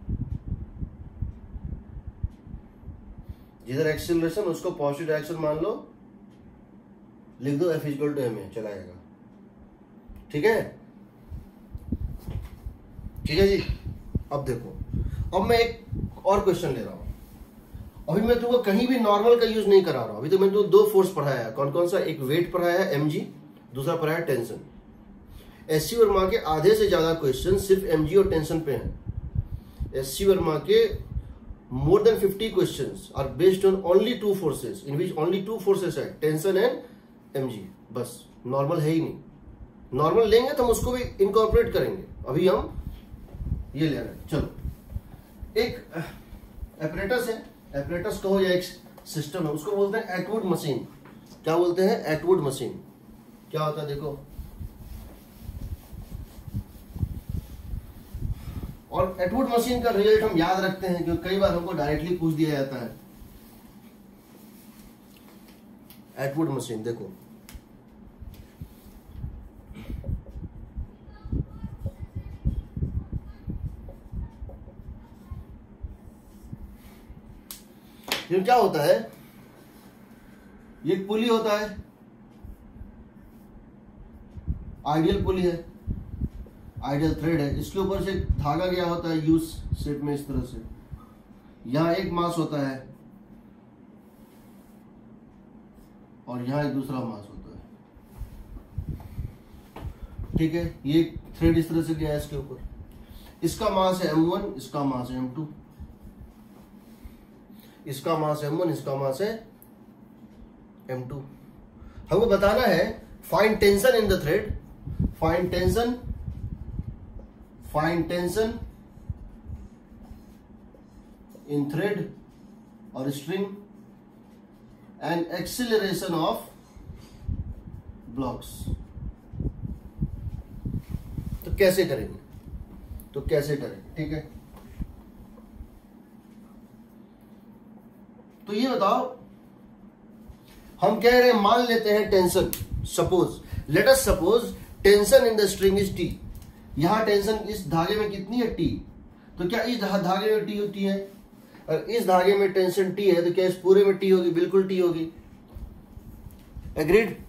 जिधर एक्सीलरेशन उसको पॉजिटिव डायरेक्शन मान लो, लिख दो F equal to M A, चला जाएगा। ठीक है, ठीक है जी। अब देखो, अब मैं एक और क्वेश्चन ले रहा हूं। अभी मैं तुमको कहीं भी नॉर्मल का यूज नहीं करा रहा हूं। अभी तो मैंने तुमको दो फोर्स पढ़ाया है। कौन कौन सा? एक वेट पढ़ाया है एम जी, दूसरा पढ़ाया टेंशन। एससी वर्मा के आधे से ज्यादा क्वेश्चन सिर्फ एमजी और टेंशन पे हैं। एससी वर्मा के more than fifty questions are based on only two forces, in which only two forces है, टेंशन एंड एमजी। बस नॉर्मल है ही नहीं। नॉर्मल लेंगे तो हम उसको भी इनकॉर्पोरेट करेंगे। अभी हम ये ले रहे हैं। चलो, एक एपरेटस है, एपरेटस कहो या एक सिस्टम है, उसको बोलते हैं एटवुड मशीन। क्या बोलते हैं? Atwood machine. क्या होता है देखो, और एटवुड मशीन का रिजल्ट हम याद रखते हैं क्योंकि कई बार हमको डायरेक्टली पूछ दिया जाता है। एटवुड मशीन देखो, ये क्या होता है, ये पुली होता है, आइडियल पुली है, आइडियल थ्रेड है। इसके ऊपर से धागा गया होता है यू शेप में इस तरह से। यहां एक मास होता है और यहां एक दूसरा मास होता है। ठीक है, ये थ्रेड इस तरह से गया है इसके ऊपर। इसका मास है एम वन, इसका मास है एम टू, इसका मास एम वन, इसका मास है एम टू। हमको बताना है find tension in the thread, find tension, find tension in thread और string and acceleration of blocks. तो कैसे करेंगे, तो कैसे करें? ठीक है, तो ये बताओ, हम कह रहे हैं मान लेते हैं tension, suppose let us suppose tension in the string is T. यहां टेंशन इस धागे में कितनी है? टी। तो क्या इस धागे में टी होती है? और इस धागे में टेंशन टी है तो क्या इस पूरे में टी होगी? बिल्कुल टी होगी। एग्रीड?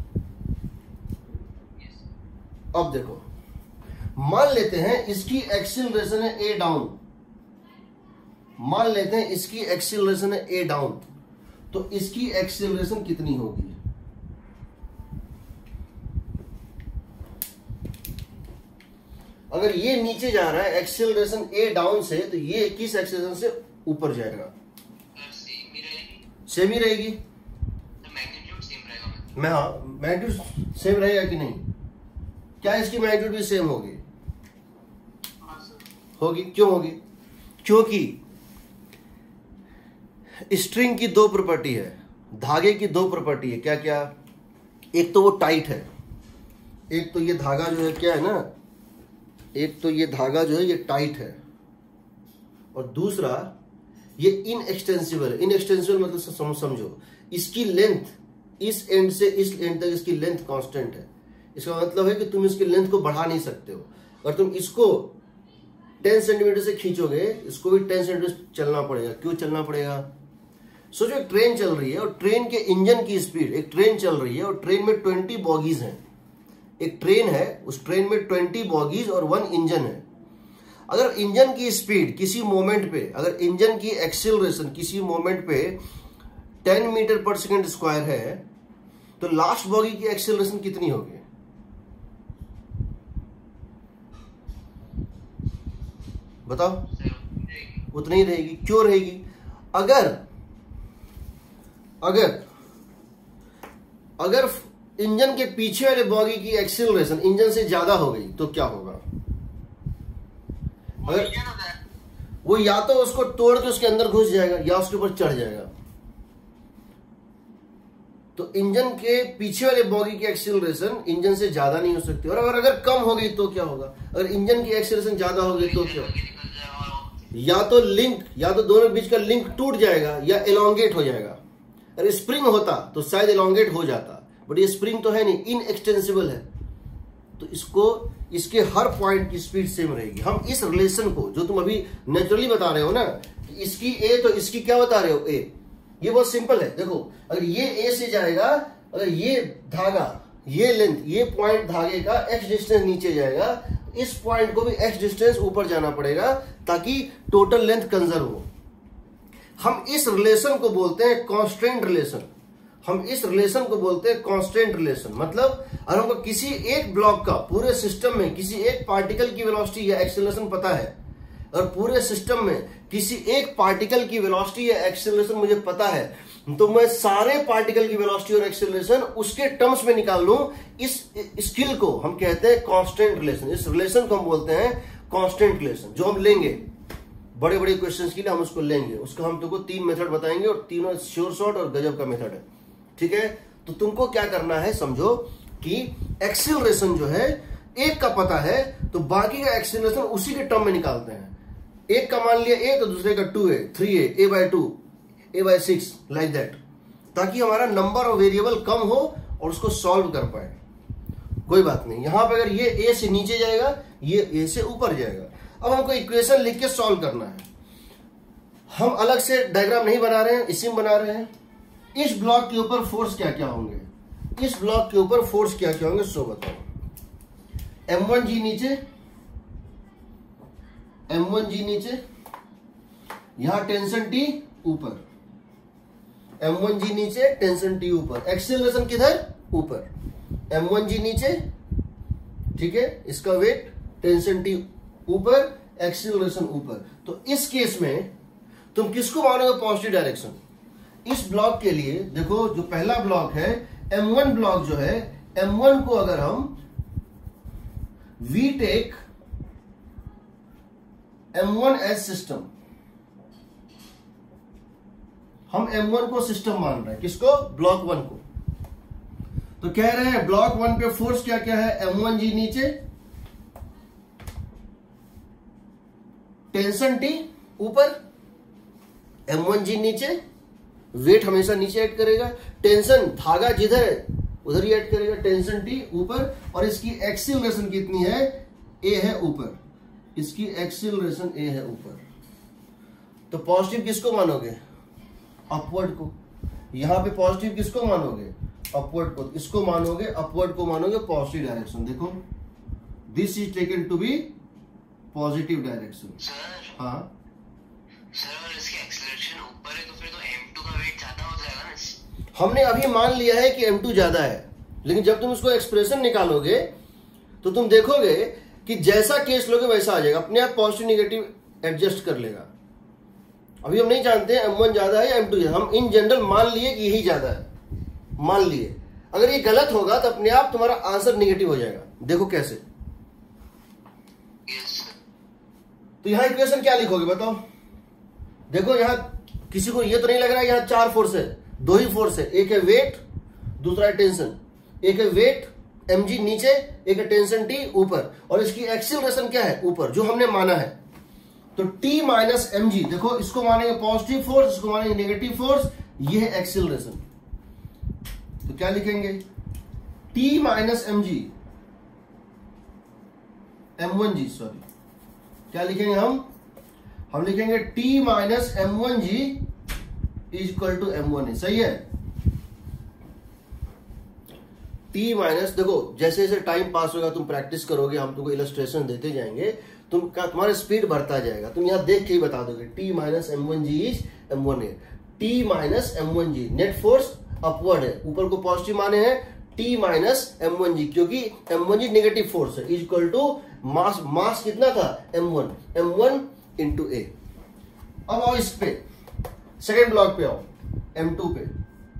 अब देखो, मान लेते हैं इसकी एक्सीलरेशन है ए डाउन, मान लेते हैं इसकी एक्सीलरेशन है ए डाउन, तो इसकी एक्सीलरेशन कितनी होगी? अगर ये नीचे जा रहा है एक्सीलरेशन ए डाउन से, तो ये किस एक्सीलरेशन से ऊपर जाएगा? सेम ही रहेगी, सेम ही रहेगी। तो मैग्नीट्यूड सेम रहेगा। मैं हाँ, मैग्नीट्यूड सेम रहेगा कि नहीं? क्या इसकी मैग्नीट्यूड भी सेम होगी? होगी। क्यों होगी? क्योंकि स्ट्रिंग की दो प्रॉपर्टी है, धागे की दो प्रॉपर्टी है। क्या क्या? एक तो वो टाइट है, एक तो ये धागा जो है क्या है ना, एक तो ये धागा जो है ये टाइट है, और दूसरा ये इनएक्सटेंसिबल है। इनएक्सटेंसिबल मतलब समझो, इसकी लेंथ इस एंड से इस एंड तक इसकी लेंथ कांस्टेंट है। इसका मतलब है कि तुम इसकी लेंथ को बढ़ा नहीं सकते हो। अगर तुम इसको टेन सेंटीमीटर से खींचोगे, इसको भी टेन सेंटीमीटर चलना पड़ेगा। क्यों चलना पड़ेगा? सोचो एक ट्रेन चल रही है और ट्रेन के इंजन की स्पीड, एक ट्रेन चल रही है और ट्रेन में ट्वेंटी बॉगीज हैं। एक ट्रेन है, उस ट्रेन में ट्वेंटी बॉगीज और वन इंजन है। अगर इंजन की स्पीड किसी मोमेंट पे, अगर इंजन की एक्सीलरेशन किसी मोमेंट पे ten meter per second square है, तो लास्ट बॉगी की एक्सीलरेशन कितनी होगी? बताओ। उतनी ही रहेगी। क्यों रहेगी? अगर अगर अगर इंजन के पीछे वाले बॉगी की एक्सीलरेशन इंजन से ज्यादा हो गई तो क्या होगा? अगर वो या तो उसको तोड़ के उसके अंदर घुस जाएगा या उसके ऊपर चढ़ जाएगा। तो इंजन के पीछे वाले बॉगी की एक्सीलरेशन इंजन से ज्यादा नहीं हो सकती। और अगर अगर कम हो गई तो क्या होगा? अगर इंजन की एक्सीलरेशन ज्यादा हो गई तो क्या होगा? या तो लिंक, या तो दोनों बीच का लिंक टूट जाएगा या एलोंगेट हो जाएगा। अगर स्प्रिंग होता तो शायद एलोंगेट हो जाता, बट ये स्प्रिंग तो है नहीं, इनएक्सटेंसिबल है। तो इसको, इसके हर पॉइंट की स्पीड सेम रहेगी। हम इस रिलेशन को, जो तुम अभी नेचुरली बता रहे हो ना, इसकी ए तो इसकी क्या बता रहे हो? ए। ये बहुत सिंपल है। देखो, अगर ये ए से जाएगा, अगर ये धागा, ये लेंथ, ये पॉइंट धागे का एक्स डिस्टेंस नीचे जाएगा, इस पॉइंट को भी एक्स डिस्टेंस ऊपर जाना पड़ेगा ताकि टोटल लेंथ कंजर्व हो। हम इस रिलेशन को बोलते हैं कांस्टेंट रिलेशन। हम इस रिलेशन को बोलते हैं कांस्टेंट रिलेशन। मतलब अगर हमको किसी एक ब्लॉक का पूरे सिस्टम में किसी एक पार्टिकल की वेलोसिटी या एक्सेलरेशन पता है, और पूरे सिस्टम में किसी एक पार्टिकल की वेलोसिटी या एक्सेलरेशन मुझे पता है, तो मैं सारे पार्टिकल की वेलोसिटी और एक्सेलरेशन उसके टर्म्स में निकाल लूं। इस स्किल को हम कहते हैं कांस्टेंट रिलेशन। इस रिलेशन को हम बोलते हैं कांस्टेंट रिलेशन, जो हम लेंगे बड़े बड़े क्वेश्चंस के लिए, हम उसको लेंगे। उसका हम तुमको तीन मेथड बताएंगे और तीनों श्योर शॉर्ट और गजब का मेथड है। ठीक है? तो तुमको क्या करना है, समझो कि एक्सेलरेशन जो है एक का पता है, तो बाकी का एक्सेलरेशन उसी के टर्म में निकालते हैं। एक का मान लिया ए तो दूसरे का two A, three A, A by two, A by six, like that, ताकि हमारा नंबर ऑफ वेरिएबल कम हो और उसको सॉल्व कर पाए। कोई बात नहीं। यहां पर अगर ये ए से नीचे जाएगा, ये ए से ऊपर जाएगा। अब हमको इक्वेशन लिख के सॉल्व करना है। हम अलग से डायग्राम नहीं बना रहे हैं, इसी में बना रहे हैं। इस ब्लॉक के ऊपर फोर्स क्या क्या होंगे, इस ब्लॉक के ऊपर फोर्स क्या क्या होंगे, सो बताओ। एम वन जी नीचे, एम वन जी नीचे, यहां टेंशन टी ऊपर, एम वन जी नीचे, टेंशन टी ऊपर, एक्सेलरेशन किधर? ऊपर। एम वन जी नीचे, ठीक है, इसका वेट, टेंशन टी ऊपर, एक्सेलरेशन ऊपर। तो इस केस में तुम किसको मानोगे पॉजिटिव डायरेक्शन? इस ब्लॉक के लिए देखो, जो पहला ब्लॉक है एम वन ब्लॉक जो है, एम वन को अगर हम we take M one as system, हम एम वन को सिस्टम मान रहे हैं। किसको? ब्लॉक वन को। तो कह रहे हैं ब्लॉक वन पे फोर्स क्या क्या है? एम वन जी नीचे, टेंशन टी ऊपर, एम वन जी नीचे, वेट हमेशा नीचे ऐड करेगा, टेंशन धागा जिधर है उधर ही ऐड करेगा, टेंशन टी ऊपर, और इसकी एक्सीलरेशन कितनी है? ए है ऊपर, इसकी एक्सीलरेशन ए है ऊपर। तो पॉजिटिव किसको मानोगे? अपवर्ड को। यहां पे पॉजिटिव किसको मानोगे? अपवर्ड को। इसको मानोगे, अपवर्ड को मानोगे पॉजिटिव डायरेक्शन। देखो, this is taken to be positive direction. हाँ सर, अगर इसकी एक्सेलरेशन ऊपर है तो फिर तो एम टू का वेट ज्यादा हो जाएगा ना। हमने अभी मान लिया है कि एम टू ज्यादा है, लेकिन जब तुम उसको एक्सप्रेशन निकालोगे तो तुम देखोगे कि जैसा केस लोगे वैसा आ जाएगा, अपने आप पॉजिटिव निगेटिव एडजस्ट कर लेगा। अभी हम नहीं जानते हैं एम वन ज्यादा है या एम टू ज्यादा, हम इन जनरल मान लिए कि यही ज्यादा है, मान लिए। अगर ये गलत होगा तो अपने आप तुम्हारा आंसर निगेटिव हो जाएगा। देखो कैसे। यस। तो यहां इक्वेशन क्या लिखोगे बताओ? देखो, यहां किसी को ये तो नहीं लग रहा है यहां चार फोर्स है, दो ही फोर्स है। एक है वेट, दूसरा है टेंशन। एक है वेट एम जी नीचे, एक है टेंशन टी ऊपर, और इसकी एक्सीलरेशन क्या है? ऊपर, जो हमने माना है। तो T माइनस एम जी, देखो इसको मानेंगे पॉजिटिव फोर्स, इसको मानेंगे नेगेटिव फोर्स, ये है एक्सीलरेशन। तो क्या लिखेंगे? T minus M G, M one G sorry, क्या लिखेंगे हम हम लिखेंगे T minus M one G is equal to M one A. सही है। टी माइनस, देखो जैसे जैसे टाइम पास होगा तुम प्रैक्टिस करोगे, हम तुमको इलस्ट्रेशन देते जाएंगे, तुम का तुम्हारा स्पीड बढ़ता जाएगा। तुम यहां देख के ही बता दोगे T minus M one G is M one A. T minus M one G, net force upward है, ऊपर को पॉजिटिव माने हैं, T minus M one G, क्योंकि M one G negative force है, is equal to mass, mass कितना था M one, M one into A. अब आओ इस पे सेकेंड ब्लॉक पे आओ, एम टू पे,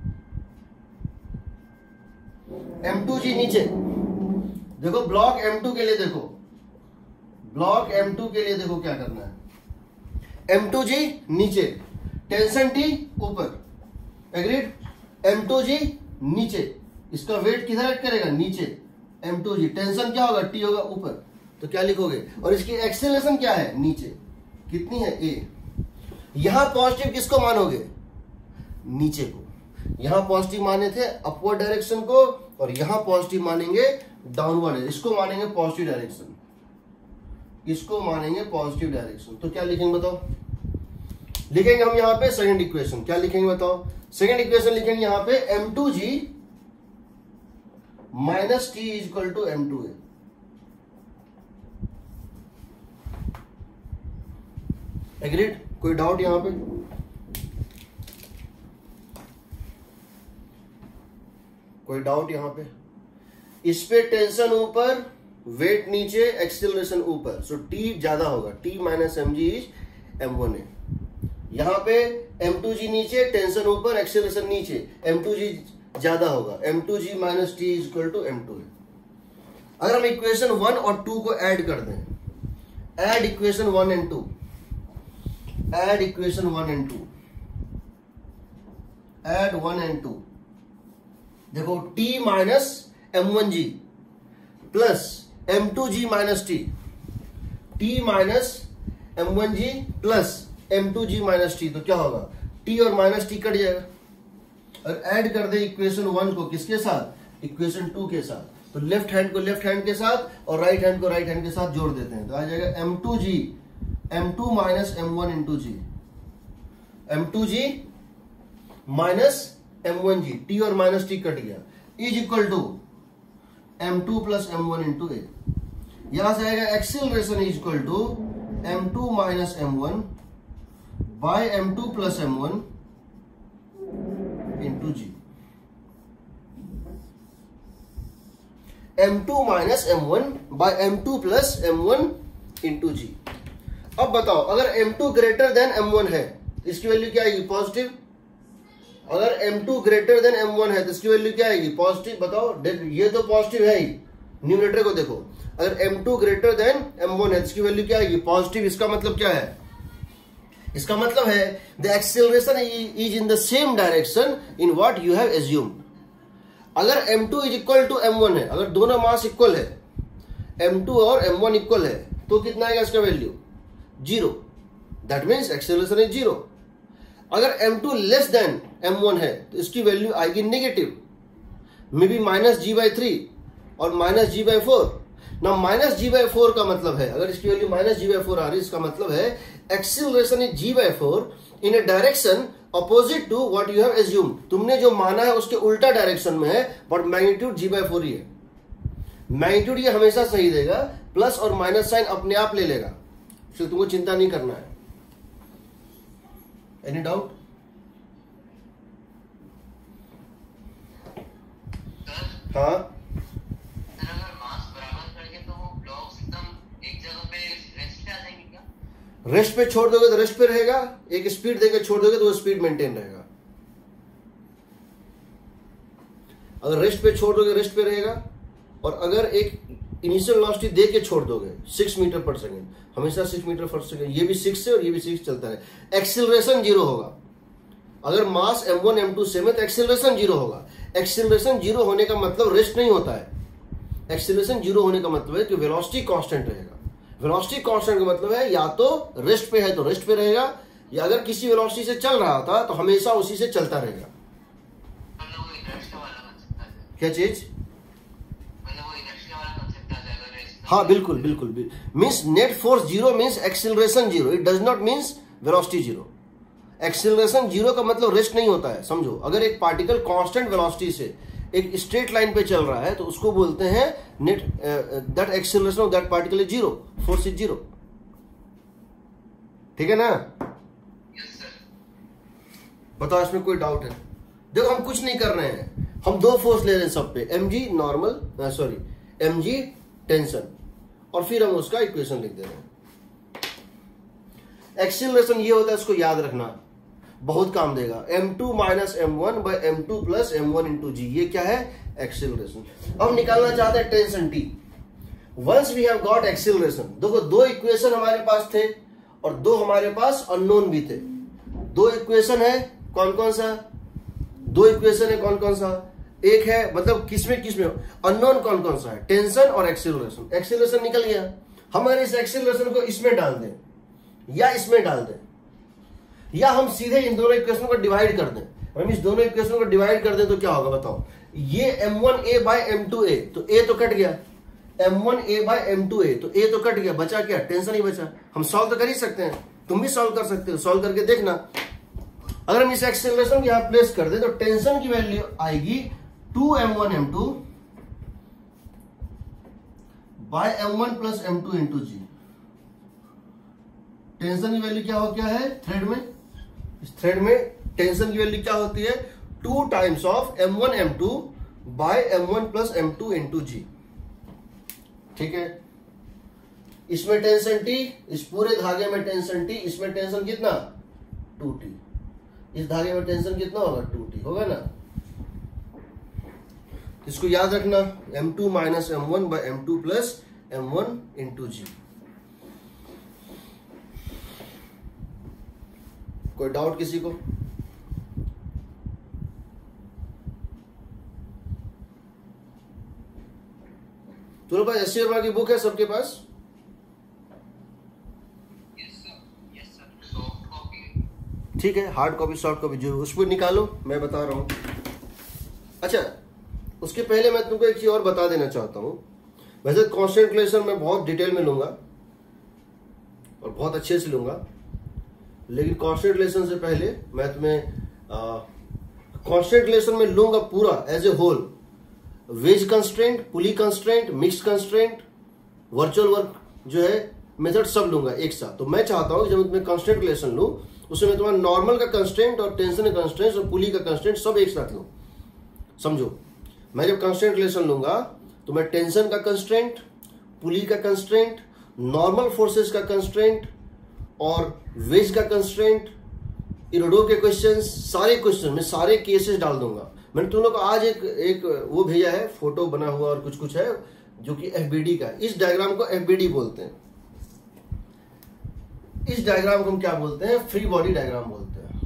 एम टू जी नीचे देखो, ब्लॉक एम टू के लिए देखो, ब्लॉक एम टू के लिए देखो क्या करना है। एम टू जी नीचे, टेंशन टी ऊपर, एग्रीड। एम टू जी नीचे, इसका वेट किधर एक्ट करेगा, नीचे। एम टू जी, टेंशन क्या होगा, टी होगा ऊपर, तो क्या लिखोगे, और इसकी एक्सेलरेशन क्या है, नीचे, कितनी है, ए। यहां पॉजिटिव किसको मानोगे, नीचे को। यहां पॉजिटिव माने थे अपवर्ड डायरेक्शन को, और यहां पॉजिटिव मानेंगे डाउनवर्ड, इसको मानेंगे पॉजिटिव डायरेक्शन, इसको मानेंगे पॉजिटिव डायरेक्शन। तो क्या लिखेंगे बताओ, लिखेंगे हम यहां पे सेकंड इक्वेशन, क्या लिखेंगे बताओ, सेकंड इक्वेशन लिखेंगे यहां पे M two ji minus T is equal to M two A. Agreed, कोई डाउट यहां पे, कोई डाउट यहां पे, इस पे टेंशन ऊपर, वेट नीचे, एक्सेलरेशन ऊपर, सो टी ज्यादा होगा, T minus M G is M one A. यहां पे एम टू जी नीचे, टेंशन ऊपर, एक्सेलरेशन नीचे, एम टू जी ज्यादा होगा, M two ji minus T is equal to M two A. अगर हम इक्वेशन वन और टू को ऐड कर दें, add equation one and two, add equation one and two, add one and two, देखो t minus M one G plus M two जी minus T, t minus M one G plus M two जी minus T, तो क्या होगा, t और minus T cut जाएगा, और add कर दे equation one को किसके साथ, इक्वेशन टू के साथ, तो लेफ्ट हैंड को लेफ्ट हैंड के साथ और राइट हैंड को राइट हैंड के साथ जोड़ देते हैं, तो आ जाएगा M two G, M two minus M one into G, M two जी minus M one G, T और माइनस टी कट गया, is equal to M two plus M one into ए। यहां से आएगा acceleration is equal to M two minus M one by M two plus M one into G, M two minus M one by M two plus M one into G. अब बताओ, अगर M two greater than M one है, इसकी value क्या आएगी, positive. अगर M two greater than M one है तो इसकी वैल्यू क्या आएगी, पॉजिटिव। बताओ, ये तो पॉजिटिव है ही, न्यूमरेटर को देखो, अगर M two greater than M one है तो इसकी वैल्यू क्या आएगी, पॉजिटिव। इसका मतलब क्या है, इसका मतलब है the acceleration is in the same direction in what you have assumed. अगर M two is equal to M one है, अगर दोनों मास इक्वल है, एम टू और एम वन इक्वल है, तो कितना आएगा इसका value, zero, that means acceleration is zero. अगर M two less than M one है तो इसकी वैल्यू आएगी negative, maybe minus G by three और माइनस जी बाई फोर। ना माइनस जी बाई फोर का मतलब है, अगर इसकी value minus G by four आ रही है, इसका मतलब है acceleration is G by four in a direction opposite to what you have assumed. तुमने जो माना है उसके उल्टा डायरेक्शन में है, but magnitude G by four ही है। मैग्नीट्यूड ये हमेशा सही देगा, प्लस और माइनस साइन अपने आप ले लेगा, इसलिए तुमको चिंता नहीं करना है। Any doubt? हाँ, अगर मास बराबर करके तो वो ब्लॉक्स एकदम एक जगह पे रेस्ट पे आ जाएंगे क्या? रेस्ट पे छोड़ दोगे तो रेस्ट पे रहेगा, एक स्पीड देके छोड़ दोगे तो वो स्पीड मेंटेन रहेगा। अगर रेस्ट पे छोड़ दोगे रेस्ट पे रहेगा, और अगर एक इनिशियल वेलोसिटी दे के छोड़ दोगे सिक्स मीटर पर सेकेंड, हमेशा सिक्स मीटर पर सेकेंड, ये भी सिक्स है और ये भी सिक्स चलता है, एक्सेलरेशन जीरो होगा। अगर mass M one M two same है तो एक्सेलरेशन जीरो होगा। एक्सेलरेशन जीरो होने का मतलब रेस्ट नहीं होता है, एक्सेलरेशन जीरो होने का मतलब है कि वेलोसिटी कांस्टेंट रहेगा। वेलोसिटी कांस्टेंट का मतलब है या तो रेस्ट पे है तो रेस्ट पे रहेगा, या अगर किसी वेलोसिटी से चल रहा था तो हमेशा उसी से चलता रहेगा। मतलब वो इनर्शिया वाला कंसेप्ट आ जाएगा। क्या चीज? मतलब वो इनर्शिया वाला कंसेप्ट आ जाएगा रेस्ट का। हाँ बिल्कुल बिल्कुल, means net force zero means acceleration zero, it does not means velocity zero. Acceleration zero का मतलब रेस्ट नहीं होता है, समझो। अगर एक पार्टिकल कांस्टेंट वेलोसिटी से एक स्ट्रेट लाइन पे चल रहा है तो उसको बोलते हैं net that acceleration of that particle is zero, force is zero. ठीक है ना? बताओ इसमें कोई डाउट है? देखो हम कुछ नहीं कर रहे हैं, हम दो फोर्स ले रहे हैं सब पे, m g normal sorry M G tension, और फिर हम उसका इक्वेशन लिख दे रहे हैं। एक्सिलरेशन ये होता है, इसको याद रखना, बहुत काम देगा। M two minus M one by m two plus M one into g, ये क्या है? एक्सिलरेशन। अब निकालना चाहते हैं tension t. Once we have got acceleration, देखो दो इक्वेशन हमारे पास थे और दो हमारे पास अननोन भी थे। दो इक्वेशन है, कौन कौन सा? दो इक्वेशन है, कौन कौन सा? एक है, मतलब किसमें किसमें अननोन कौन कौन सा है? टेंशन और एक्सिलरेशन। एक्सिलरेशन निकल गया, हम अगर इस एक्सिलरेशन को इसमें डाल दें या इसमें डाल दें, या हम सीधे इन दोनों इक्वेशन को डिवाइड कर दें, हम इस दोनों इक्वेशन को डिवाइड कर दें तो क्या होगा बताओ? ये m one a by m two a, तो ए तो कट गया, m one a by m two a, तो ए तो कट गया, बचा क्या? टेंशन ही बचा। हम सॉल्व तो कर ही सकते हैं, तुम भी सॉल्व कर सकते हो, सॉल्व करके देखना। अगर हम इस एक्सेलरेशन को यहां प्लेस कर दें तो टेंशन की वैल्यू आएगी two M one M two by m one plus M two into g. Tension की वैल्यू क्या हो क्या है थ्रेड में? इस थ्रेड में टेंशन की वैल्यू क्या होती है? Two times of m one M two by m one plus M two into g. ठीक है, इसमें टेंशन टी, इस पूरे धागे में टेंशन टी, इसमें टेंशन कितना? Two T. इस धागे में टेंशन कितना होगा? टू टी होगा ना। इसको याद रखना, m two minus M one by M two plus M one into g. कोई डाउट किसी को? तुम्हारे पास एस सी वर्मा की बुक है सबके पास? ठीक है, हार्ड कॉपी सॉफ्ट कॉपी जो उसको निकालो, मैं बता रहा हूं। अच्छा, उसके पहले मैं तुमको एक चीज और बता देना चाहता हूं। वैसे कांस्टेंट रिलेशन मैं बहुत डिटेल में लूंगा और बहुत अच्छे से लूंगा, लेकिन कांस्टेंट रिलेशन से पहले मैं तुम्हें कांस्टेंट रिलेशन में लूंगा पूरा as a whole. Wedge constraint, pulley constraint, mix constraint, virtual work जो है मेथड सब लूंगा एक साथ। तो मैं चाहता हूं जब मैं कांस्टेंट रिलेशन लूं उसमें तुम्हारा नॉर्मल का कंस्ट्रेंट और टेंशन का कंस्ट्रेंट और पुली का कंस्ट्रेंट सब एक साथ लूं। समझो, मैं जब कांस्टेंट रिलेशन लूंगा तो मैं टेंशन का कंस्ट्रेंट, पुली का कंस्ट्रेंट, नॉर्मल फोर्सेस का कंस्ट्रेंट और वेज का कंस्ट्रेंट, इरोडो के क्वेश्चंस, सारे क्वेश्चन में सारे केसेस डाल दूंगा। मैंने तुम लोग को आज एक एक वो भेजा है, फोटो बना हुआ और कुछ कुछ है जो कि एफबीडी का। इस डायग्राम को एफबीडी बोलते हैं। इस डायग्राम को हम क्या बोलते हैं? फ्री बॉडी डायग्राम बोलते हैं।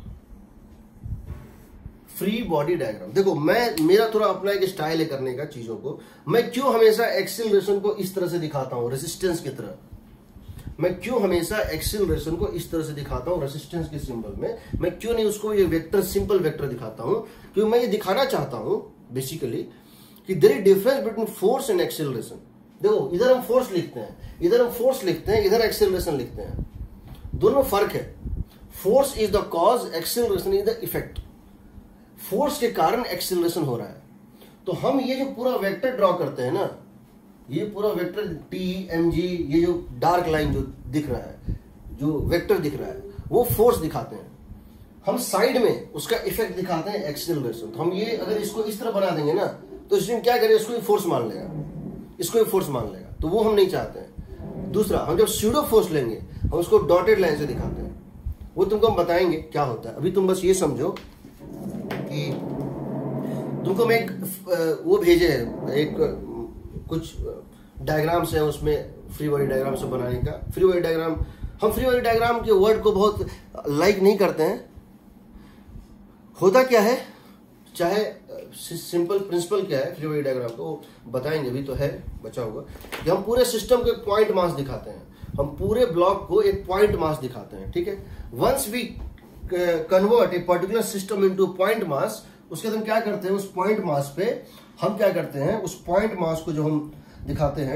Free body diagram. देखो, मैं मेरा थोड़ा अपना एक स्टाइल है करने का चीजों को। मैं क्यों हमेशा एक्सिलरेशन को इस तरह से दिखाता हूं, रेसिस्टेंस की तरह? मैं क्यों हमेशा एक्सिलरेशन को इस तरह से दिखाता हूं रेसिस्टेंस के सिंबल में? मैं क्यों नहीं उसको ये वेक्टर, सिंपल वेक्टर दिखाता हूं? क्योंकि मैं ये दिखाना चाहता हूं बेसिकली कि there is difference between force and acceleration. देखो, इधर हम फोर्स लिखते हैं, इधर हम फोर्स लिखते हैं, इधर एक्सिलरेशन लिखते हैं, दोनों फर्क है। Force is the cause, acceleration is the effect. Force के कारण एक्सिलरेशन हो रहा है। तो हम ये जो पूरा वेक्टर ड्रॉ करते हैं ना, ये पूरा वेक्टर टी एम जी, ये जो डार्क लाइन जो दिख रहा है, जो वेक्टर दिख रहा है, वो फोर्स दिखाते हैं। हम साइड में उसका इफेक्ट दिखाते हैं एक्सिलरेशन। तो हम ये अगर इसको इस तरह बना देंगे ना तो इसमें क्या करें, इसको भी फोर्स मान लेगा, इसको भी फोर्स मान लेगा, तो वो हम नहीं चाहते हैं। दूसरा, हम जब स्यूडो फोर्स लेंगे हम उसको डॉटेड लाइन से दिखाते हैं, वो तुमको हम बताएंगे क्या होता है। अभी तुम बस ये समझो कि तुमको मैं एक वो भेजे है, एक कुछ डायग्राम्स है उसमें फ्री बॉडी डायग्राम से बनाने का। फ्री बॉडी डायग्राम, हम फ्री बॉडी डायग्राम के वर्ड को बहुत लाइक नहीं करते हैं। होता क्या है, चाहे सिंपल प्रिंसिपल क्या है फ्री बॉडी डायग्राम को बताएंगे, अभी तो है बचा हुआ, कि हम पूरे सिस्टम को एक पॉइंट मास दिखाते हैं, हम पूरे ब्लॉक को एक पॉइंट मास दिखाते हैं। ठीक है, once we convert a particular system into point mass, उसके बाद हम क्या करते हैं, उस पॉइंट मास पे हम क्या करते हैं, उस पॉइंट मास को जो हम दिखाते हैं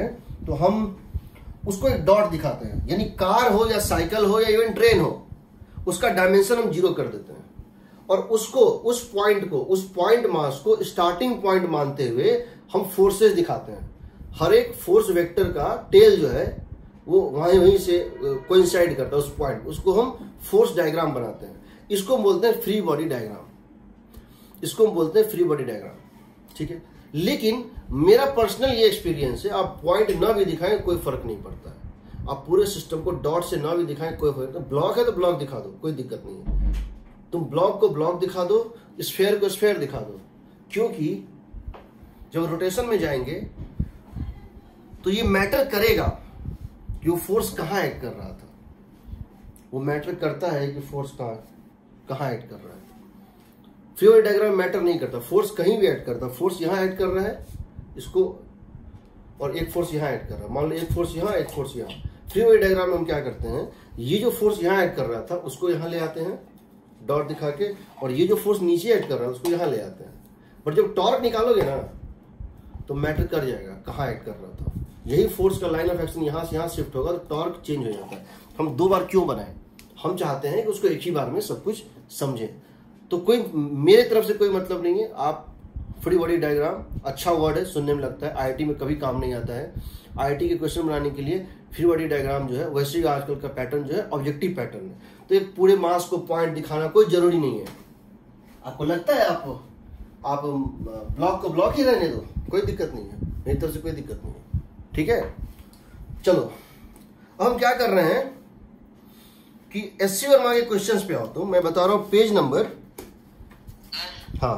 तो हम उसको एक डॉट दिखाते हैं, यानी कार हो या साइकिल हो या इवन ट्रेन हो, उसका डायमेंशन हम जीरो कर देते हैं और उसको उस पॉइंट को उस पॉइंट मास को स्टार्टिंग पॉइंट मानते हुए हम फोर्सेस दिखाते हैं। हर एक फोर्स वेक्टर का टेल जो है वो वहीं वहीं से कोइंसाइड करता है उस पॉइंट, उसको हम फोर्स डायग्राम बनाते हैं। इसको हम बोलते हैं फ्री बॉडी डायग्राम, इसको हम बोलते हैं फ्री बॉडी डायग्राम, ठीक है। लेकिन मेरा पर्सनल ये एक्सपीरियंस है, आप पॉइंट ना भी दिखाएं कोई फर्क नहीं पड़ता है, आप पूरे सिस्टम को डॉट से ना भी दिखाएं कोई फर्क नहीं। ब्लॉक है तो ब्लॉक दिखा दो, कोई दिक्कत नहीं है। तुम ब्लॉक को ब्लॉक दिखा दो, स्फेयर को स्फेयर दिखा दो, क्योंकि जब रोटेशन में जाएंगे तो ये मैटर करेगा कि वो फोर्स कहां एक्ट कर रहा था। वो मैटर करता है कि फोर्स कहां कहां एक्ट कर रहा है। फ्री बॉडी डायग्राम मैटर नहीं करता, फोर्स कहीं भी ऐड करता, फोर्स यहां ऐड कर रहा है इसको, और एक फोर्स यहां ऐड कर रहा है, मान लो एक फोर्स यहां एक फोर्स यहां। फ्री बॉडी डायग्राम में हम क्या करते हैं, ये जो फोर्स यहां ऐड कर रहा था उसको यहां ले आते हैं डॉट दिखा के, और ये जो फोर्स नीचे ऐड कर रहा है उसको यहां ले आते हैं। बट जब टॉर्क निकालोगे ना तो मैटर कर जाएगा कहां ऐड कर रहा था। यही फोर्स का लाइन ऑफ एक्शन यहां से यहां शिफ्ट होगा तो टॉर्क चेंज हो जाता है। हम दो बार क्यों बनाए, हम चाहते हैं कि उसको एक ही बार में सब कुछ समझें। तो कोई मेरे तरफ से कोई मतलब नहीं है, आप फ्री बॉडी डायग्राम अच्छा वर्ड है, सुनने में लगता है, आईआईटी में कभी काम नहीं आता है। आईआईटी के क्वेश्चन बनाने के लिए फ्री बॉडी डायग्राम जो है, वैसे आजकल का पैटर्न जो है ऑब्जेक्टिव पैटर्न है, तो एक पूरे मास को पॉइंट दिखाना कोई जरूरी नहीं है। आपको लगता है आप आप ब्लॉक को ब्लॉक ही रहने दो, कोई दिक्कत नहीं है, मेरी तरफ से कोई दिक्कत नहीं है, ठीक है। चलो अब हम क्या कर रहे हैं कि एस सी वर्मा के क्वेश्चंस पे आओ, तो मैं बता रहा हूं पेज नंबर, हाँ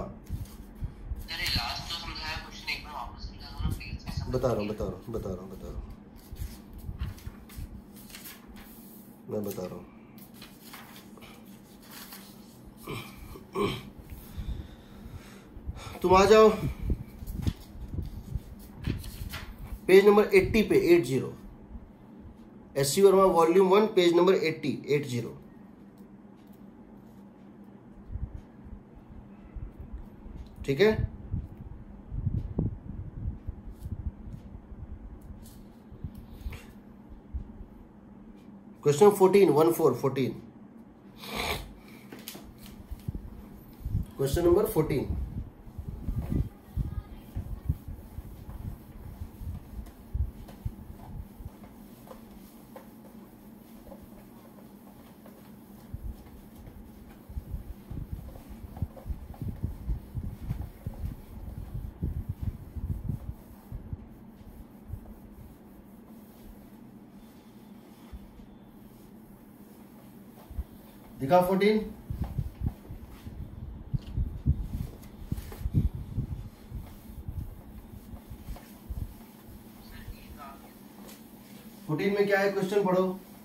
बता रहा हूँ बता रहा हूँ बता रहा हूँ बता रहा हूँ मैं बता रहा हूँ। तुम आ जाओ पेज नंबर अस्सी पे, eight zero, S C Verma volume one page number अस्सी, एट जीरो। ठीक है, question fourteen, one four fourteen, question number fourteen. दिखा फोर्टीन, फोर्टीन में क्या है क्वेश्चन पढ़ो।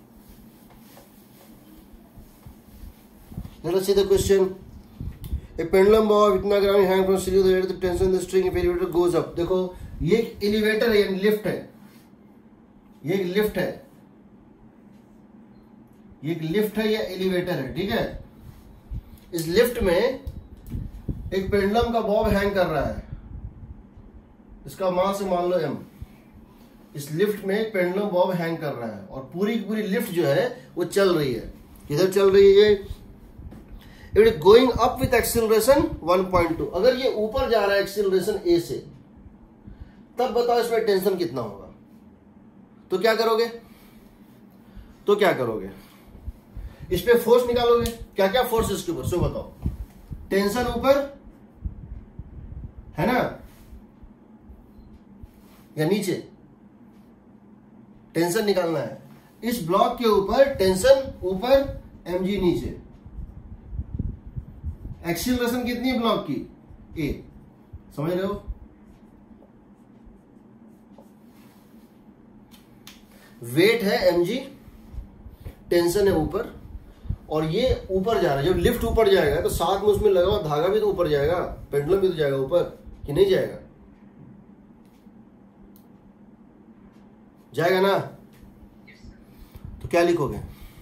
Let us see the question. A pendulum bob इतना gram hang from ceiling the rate the tension the string if elevator goes up. देखो ये elevator है, ये लिफ्ट है, ये एक लिफ्ट है, ये एक लिफ्ट है या एलिवेटर है, ठीक है। इस लिफ्ट में एक पेंडुलम का बॉब हैंग कर रहा है, इसका मास मान लो एम। इस लिफ्ट में एक पेंडुलम बॉब हैंग कर रहा है और पूरी पूरी लिफ्ट जो है वो चल रही है। किधर चल रही है? It is going up with acceleration one point two. अगर ये ऊपर जा रहा है एक्सीलरेशन ए से, तब बताओ इसमें टेंशन कितना होगा। तो क्या करोगे तो क्या करोगे इस पे फोर्स निकालोगे। क्या क्या फोर्स इसके ऊपर सो बताओ। टेंशन ऊपर है ना या नीचे? टेंशन निकालना है। इस ब्लॉक के ऊपर टेंशन ऊपर, एमजी नीचे। एक्सीलरेशन कितनी है ब्लॉक की? ए। समझ रहे हो? वेट है एमजी, टेंशन है ऊपर, और ये ऊपर जा रहा है। जब लिफ्ट ऊपर जाएगा तो साथ में उसमें लगा हुआ धागा भी तो ऊपर जाएगा, पेंडुलम भी तो जाएगा ऊपर, कि नहीं जाएगा? जाएगा ना? तो क्या लिखोगे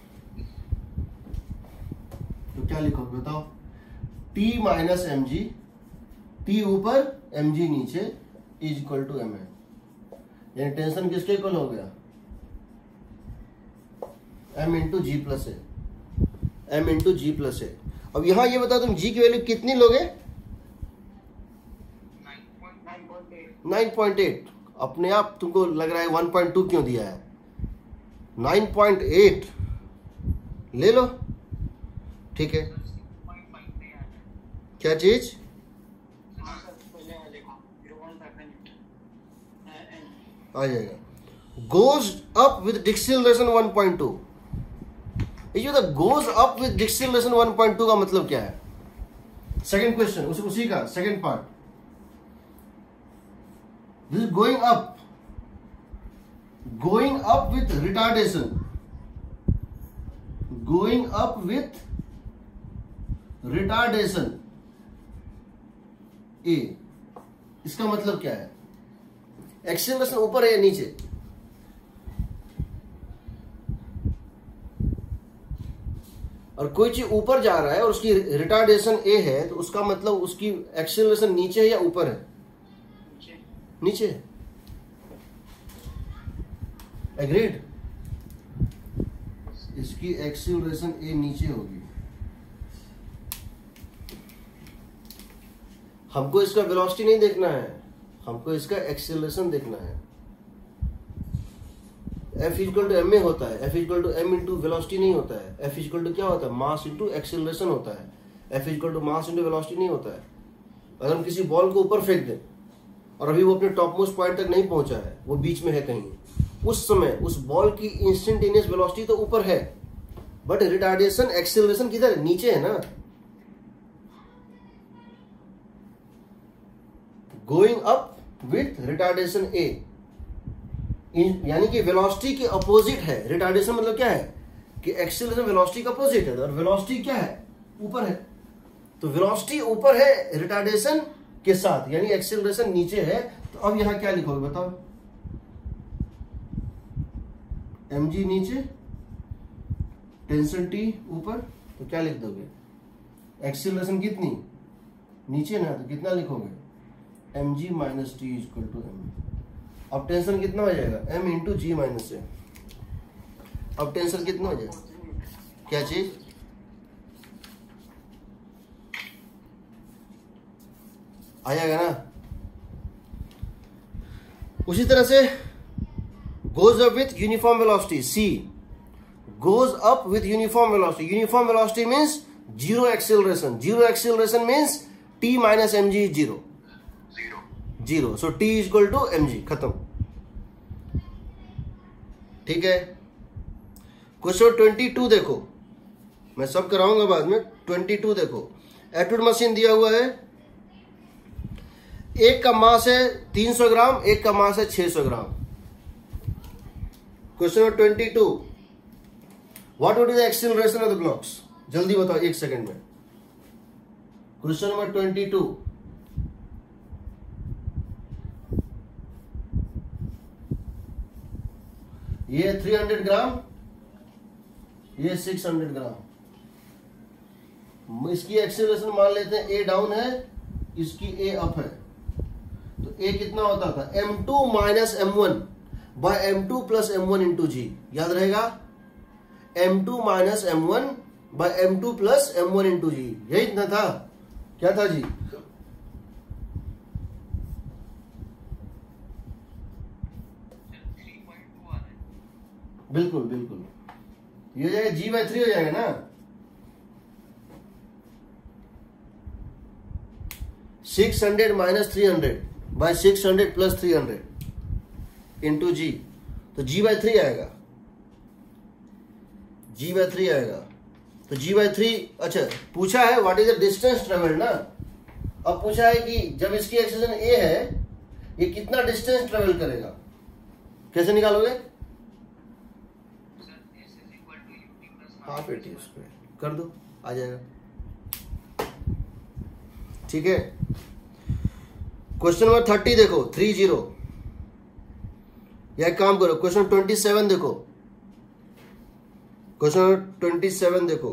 तो क्या लिखोगे बताओ। T minus M g, t ऊपर एम जी नीचे, इज इक्वल टू एम है। यानी टेंशन किसके इक्वल हो गया, m into ji plus a, m into ji plus a. अब यहां ये बताओ तुम g की वैल्यू कितनी लोगे, नाइन पॉइंट एट। अपने आप तुमको लग रहा है वन पॉइंट टू क्यों दिया है, नाइन पॉइंट एट ले लो, ठीक है। क्या चीज, आ जाएगा goes up with deceleration one point two. ये जो goes up with deceleration one point two का मतलब क्या है, सेकंड क्वेश्चन उस, उसी का second part, this is going up, going up with retardation, going up with retardation a. इसका मतलब क्या है, एक्सेलरेशन ऊपर है या नीचे, और कोई चीज ऊपर जा रहा है और उसकी रिटार्डेशन ए है तो उसका मतलब उसकी एक्सेलरेशन नीचे है या ऊपर है, नीचे है। एग्रीड, इसकी एक्सेलरेशन ए नीचे होगी। हमको इसका वेलोसिटी नहीं देखना है, हमको इसका एक्सेलरेशन देखना है। F equal to M a होता है, F equal to M into velocity नहीं होता है। F इक्वल टू क्या होता है, मास इंटू एक्सेलरेशन होता है। F equal to mass into velocity नहीं होता है। अगर हम किसी बॉल को ऊपर फेंक दें और अभी वो अपने टॉप मोस्ट पॉइंट तक नहीं पहुंचा है, वो बीच में है कहीं, उस समय उस बॉल की इंस्टेंटेनियस वेलोसिटी तो ऊपर है, बट रिटार्डेशन एक्सेलरेशन किधर है, नीचे है ना। Going up with retardation a, यानी कि वेलोसिटी के अपोजिट है। रिटार्डेशन मतलब क्या है कि एक्सेलरेशन वेलोसिटी का अपोजिट है, और वेलोसिटी क्या है, ऊपर है। तो वेलोसिटी ऊपर है रिटार्डेशन के साथ, यानी एक्सेलरेशन नीचे है। तो अब यहां क्या लिखोगे बताओ, mg नीचे, टेंशन t ऊपर, तो क्या लिख दोगे, एक्सेलरेशन कितनी नीचे ना, तो कितना लिखोगे, mg minus t equal to m. अब टेंशन कितना हो जाएगा, m into ji minus a. अब टेंशन कितना हो जाएगा, क्या चीज, आ जाएगा ना। उसी तरह से goes up with uniform velocity, c goes up with uniform velocity. Uniform velocity means zero acceleration, zero acceleration means t minus M g zero, zero, so t is equal to M g, खत्म, ठीक है। Question twenty two देखो, मैं सब कराऊंगा बाद में। Twenty two देखो, एटूड मशीन दिया हुआ है, एक का मास है तीन सौ ग्राम, एक का मास है छह सौ gram. Question number twenty two, what would be the acceleration of the blocks, जल्दी बताओ एक सेकंड में। क्वेश्चन नंबर ट्वेंटी टू, ये थ्री हंड्रेड ग्राम, ये सिक्स हंड्रेड ग्राम। इसकी एक्सेलरेशन मान लेते हैं ए डाउन है, इसकी ए अप है, तो ए कितना होता था, m two minus M one by M two plus M one into g. याद रहेगा, m two minus M one by M two plus M one into g, यही इतना था। क्या था जी, बिल्कुल बिल्कुल, ये हो जाएगा जी बाई थ्री हो जाएगा ना। Six hundred minus three hundred by six hundred plus three hundred into g, तो जी बाई थ्री आएगा, जी बाई थ्री आएगा। तो जी बाई थ्री, अच्छा पूछा है what is the distance travel ना। अब पूछा है कि जब इसकी एक्सेलरेशन ए है, ये कितना डिस्टेंस ट्रेवल करेगा, कैसे निकालोगे, हाफ ए टी स्क्वायर कर दो, आ जाएगा, ठीक है। क्वेश्चन नंबर थर्टी देखो, थ्री जीरो, या एक काम करो, क्वेश्चन ट्वेंटी सेवन देखो, क्वेश्चन नंबर ट्वेंटी सेवन देखो,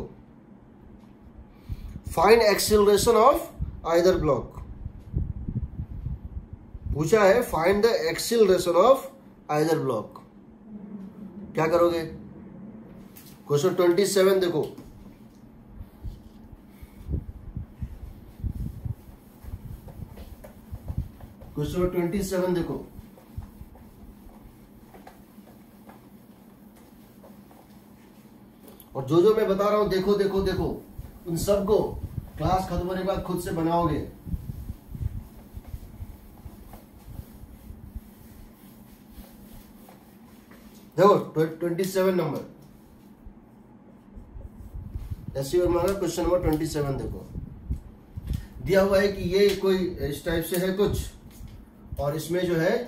find acceleration of either block. पूछा है find the acceleration of either block. क्या करोगे? क्वेश्चन ट्वेंटी सेवन देखो, क्वेश्चन ट्वेंटी सेवन देखो, और जो जो मैं बता रहा हूं देखो देखो देखो, उन सबको क्लास खत्म होने के बाद खुद से बनाओगे। देखो ट्वेंटी सेवन नंबर, ऐसी और मांगा क्वेश्चन नंबर ट्वेंटी सेवन देखो, दिया हुआ है कि ये कोई इस टाइप से है कुछ, और इसमें जो है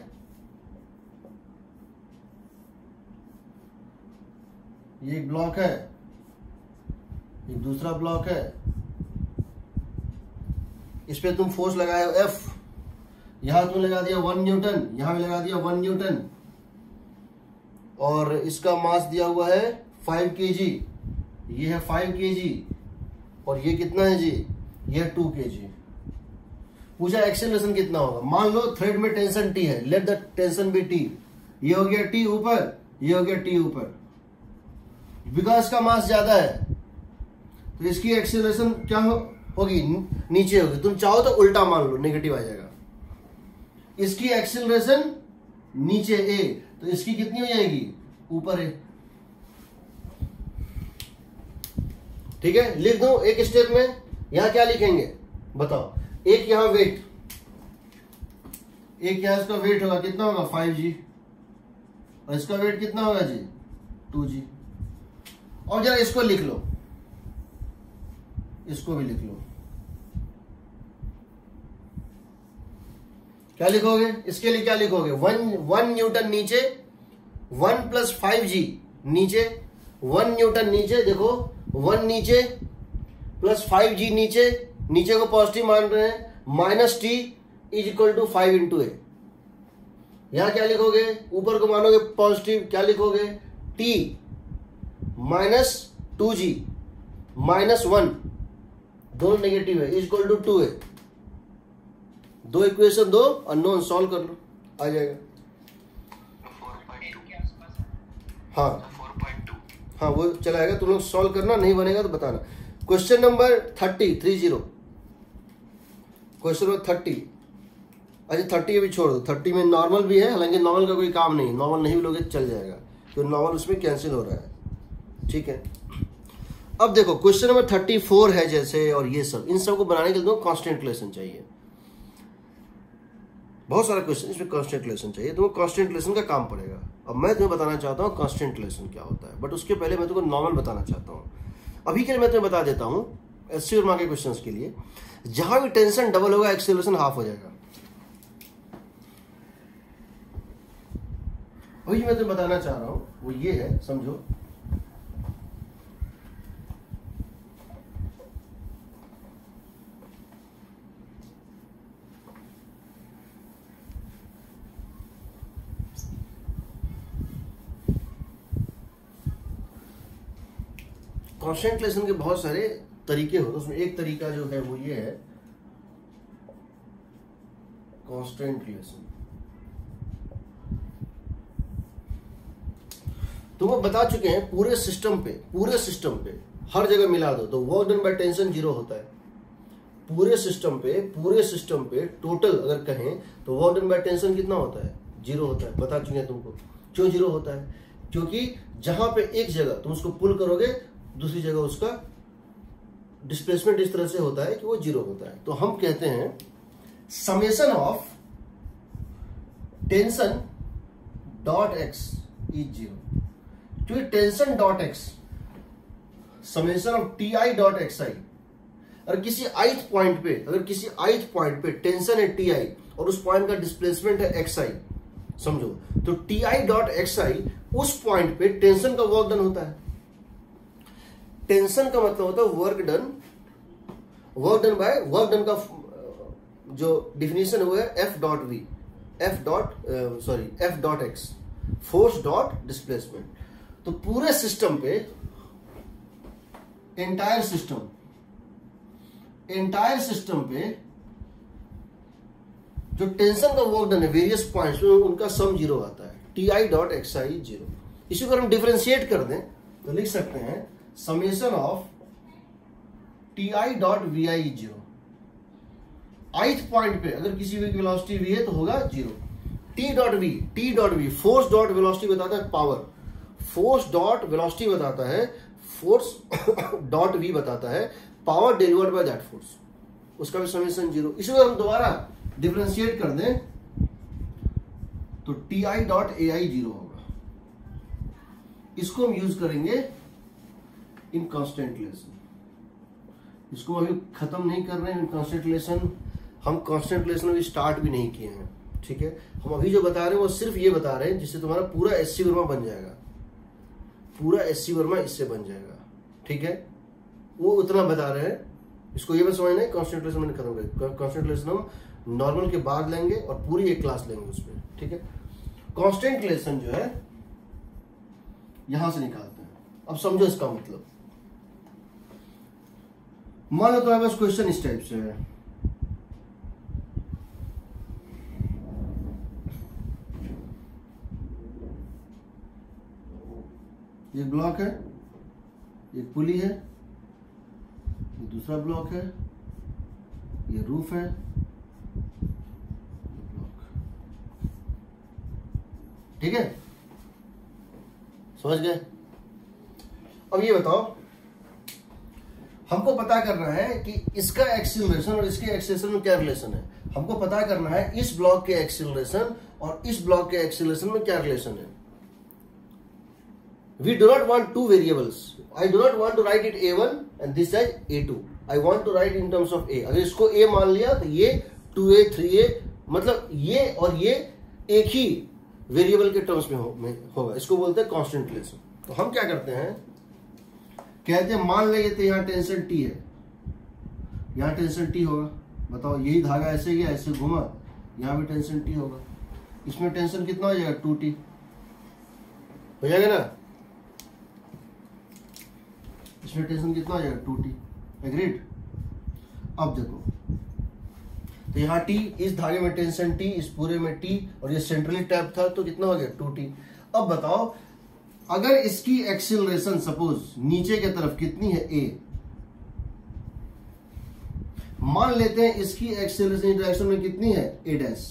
ये एक ब्लॉक है, एक दूसरा ब्लॉक है, इस पे तुम फोर्स लगाए हो एफ, यहां तुम लगा दिया वन न्यूटन, यहां भी लगा दिया वन न्यूटन, और इसका मास दिया हुआ है फाइव के जी, ये है फाइव के जी, और ये कितना है जी? ये है टू के जी। पूछा एक्सेलरेशन कितना होगा। मान लो थ्रेड में टेंशन टी है, let the tension be t, ये हो गया टी ऊपर, ये हो गया टी ऊपर, बिकॉज का मास ज्यादा है तो इसकी एक्सेलरेशन क्या हो, होगी? नीचे होगी। तुम चाहो तो उल्टा मान लो, नेगेटिव आ जाएगा। इसकी एक्सेलरेशन नीचे ए, तो इसकी कितनी हो जाएगी? ऊपर ए। ठीक है, लिख दो एक स्टेप में। यहां क्या लिखेंगे बताओ? एक यहां वेट, एक यहां इसका वेट होगा, कितना होगा? फाइव जी, और इसका वेट कितना होगा जी? टू जी। और जरा इसको लिख लो, इसको भी लिख लो। क्या लिखोगे? इसके लिए क्या लिखोगे? वन वन न्यूटन नीचे, वन प्लस फाइव जी नीचे, वन न्यूटन नीचे, देखो वन नीचे प्लस फाइव जी नीचे, नीचे को पॉजिटिव मान रहे हैं, minus T is equal to five into ए। यहां क्या लिखोगे? ऊपर को मानोगे पॉजिटिव, क्या लिखोगे? टी माइनस टू जी माइनस वन, दोनों नेगेटिव है, is equal to two a. दो इक्वेशन दो, अननोन सॉल्व कर लो, आ जाएगा। हाँ हाँ वो चलाएगा, तुम लोग सॉल्व करना, नहीं बनेगा तो बताना। Question number thirty, three zero, question number thirty. अच्छा थर्टी अभी छोड़ दो, थर्टी में नॉर्मल भी है, हालांकि नॉर्मल का कोई काम नहीं, नॉर्मल नहीं भी लोगे चल जाएगा, तो नॉर्मल उसमें कैंसिल हो रहा है। ठीक है, अब देखो क्वेश्चन नंबर थर्टी फोर है जैसे, और ये सब, इन सब को बनाने के लिए कांस्टेंट रिलेशन चाहिए। बहुत सारा क्वेश्चन इसमें कांस्टेंट रिलेशन चाहिए, तो कांस्टेंट रिलेशन का काम पड़ेगा। अब मैं तुम्हें बताना चाहता हूँ कांस्टेंट रिलेशन क्या होता है, बट उसके पहले मैं तुमको नॉर्मल बताना चाहता हूँ। अभी के लिए मैं तुम्हें बता देता हूँ एससी और मार्क के क्वेश्चंस के लिए, जहां भी टेंशन डबल होगा एक्सेलरेशन हाफ हो जाएगा। अभी मैं तुम्हें बताना चाह रहा हूं वो ये है, समझो। कांस्टेंट रिलेशन के बहुत सारे तरीके होते हैं, उसमें एक तरीका जो है वो ये है कांस्टेंट रिलेशन। तो वो बता चुके हैं पूरे सिस्टम पे, पूरे सिस्टम पे हर जगह मिला दो तो work done by tension zero होता है। पूरे सिस्टम पे, पूरे सिस्टम पे टोटल अगर कहें तो वर्क डन बाय टेंशन कितना होता है? जीरो होता है। बता चुके हैं तुमको। क्यों जीरो होता है? क्योंकि जहां पे एक जगह तुम उसको पुल करोगे, दूसरी जगह उसका डिस्प्लेसमेंट इस तरह से होता है कि वो जीरो होता है। तो हम कहते हैं summation of tension dot x is zero. क्योंकि tension dot x summation of t i dot x i, अगर किसी आइथ पॉइंट पे, अगर किसी आइथ पॉइंट पे टेंशन है टी आई और उस पॉइंट का डिस्प्लेसमेंट है एक्स आई, समझो, तो t i dot x i उस पॉइंट पे टेंशन का वर्क डन होता है। टेंशन का मतलब होता है work done, work done by, work done का जो डिफिनेशन है वो है F dot v, F dot sorry F dot x, force dot displacement. तो पूरे सिस्टम पे, एंटायर सिस्टम, एंटायर सिस्टम पे जो टेंशन का वर्क डन है वेरियस पॉइंट्स में, उनका सम जीरो आता है। T i dot x i zero. इसी को हम डिफरेंशिएट कर दें तो लिख सकते हैं summation of t i dot v i zero. Ith point पे अगर किसी भी वेलोसिटी वी है तो होगा zero. T dot v, t dot v force dot velocity बताता है पावर, फोर्स डॉट वेलोसिटी बताता है, फोर्स डॉट वी बताता है power delivered by that force, उसका भी समेशन जीरो। इसी को हम दोबारा डिफरेंशिएट कर दें तो t i dot a i zero होगा। इसको हम यूज करेंगे इन कांस्टेंट रिलेशन। इसको अभी खत्म नहीं कर रहे हैं कांस्टेंट रिलेशन, हम कांस्टेंट रिलेशन अभी स्टार्ट भी नहीं किए हैं, ठीक है। हम अभी जो बता रहे हैं वो सिर्फ ये बता रहे हैं जिससे तुम्हारा पूरा एस सी वर्मा बन जाएगा, पूरा एस सी वर्मा इससे बन जाएगा, ठीक है। वो उतना बता रहे हैं, इसको ये बस समझना है कांस्टेंट रिलेशन मैंने खत्म कर। कांस्टेंट रिलेशन हम नॉर्मल के बाद लेंगे और पूरी एक क्लास लेंगे उसमें, ठीक है। कांस्टेंट रिलेशन जो है यहां से निकालते हैं। अब समझो इसका मतलब, मान लो तुम्हारे पास क्वेश्चन इस टाइप से है, ये ब्लॉक है, एक पुली है, ये दूसरा ब्लॉक है, ये रूफ है, ये ब्लॉक, ठीक है, समझ गए। अब ये बताओ, हमको पता करना है कि इसका एक्सीलरेशन और इसके एक्सीलरेशन में क्या रिलेशन है। हमको पता करना है इस ब्लॉक के एक्सीलरेशन और इस ब्लॉक के एक्सीलरेशन में क्या रिलेशन है। We do not want two variables. I do not want to write it A one and this as A two. I want to write in terms of A. अगर इसको A मान लिया तो ये to A three ए, मतलब ये और ये एक ही वेरिएबल के टर्म्स में, हो, में होगा। इसको बोलते हैं कांस्टेंट रिलेशन। तो हम क्या करते हैं, कहते हैं मान लेंगे तो यहाँ टेंशन T है, यहाँ टेंशन T होगा। बताओ यही धागा ऐसे गया, ऐसे घुमा, यहाँ भी टेंशन T होगा। इसमें टेंशन कितना हो जाएगा, टू टी हो जाएगा ना। इसमें टेंशन कितना हो जाएगा, टू टी। एग्रीड। अब देखो तो यहाँ टी, इस धागे में टेंशन टी, इस पूरे में टी, और ये सेंट्रली टैप था तो कितना हो गया, टू टी। अब बताओ अगर इसकी एक्सीलरेशन सपोज नीचे की तरफ कितनी है, ए, मान लेते हैं इसकी एक्सीलरेशन डायरेक्शन में कितनी है, ए डैश।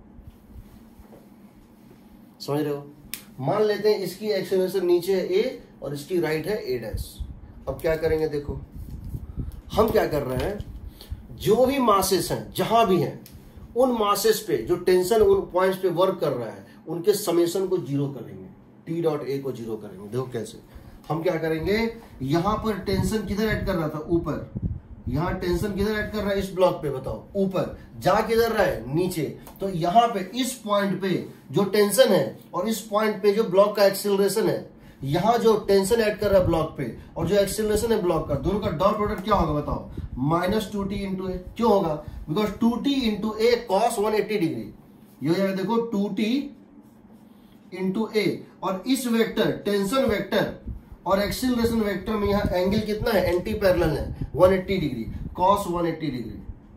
समझ रहे हो, मान लेते हैं इसकी एक्सीलरेशन नीचे है ए और इसकी राइट है ए डैश। अब क्या करेंगे, देखो हम क्या कर रहे हैं, जो भी मासेस हैं जहां भी हैं उन मासेस पे जो टेंशन उन पॉइंट्स पे वर्क कर रहा है उनके समेशन को जीरो करेंगे, टी डॉट ए को जीरो करेंगे। देखो कैसे, हम क्या करेंगे, यहां पर टेंशन किधर ऐड कर रहा था, ऊपर, यहां टेंशन किधर ऐड कर रहा है, इस ब्लॉक पे, बताओ ऊपर, जा किधर रहा है, नीचे। तो यहां पे इस पॉइंट पे जो टेंशन है और इस पॉइंट पे जो ब्लॉक का एक्सीलरेशन है, यहां जो टेंशन ऐड कर रहा है ब्लॉक पे और जो एक्सीलरेशन है ब्लॉक का, दोनों का डॉट प्रोडक्ट क्या होगा, बताओ, minus two T into a. क्यों होगा, because two T into a cos one eighty degree, ये हो जाएगा देखो टू टी इंटू ए, और इस वेक्टर टेंशन वेक्टर और एक्सीलरेशन वेक्टर में यहां एंगल कितना है, एंटी पैरेलल है, one eighty degree, cos one eighty degree,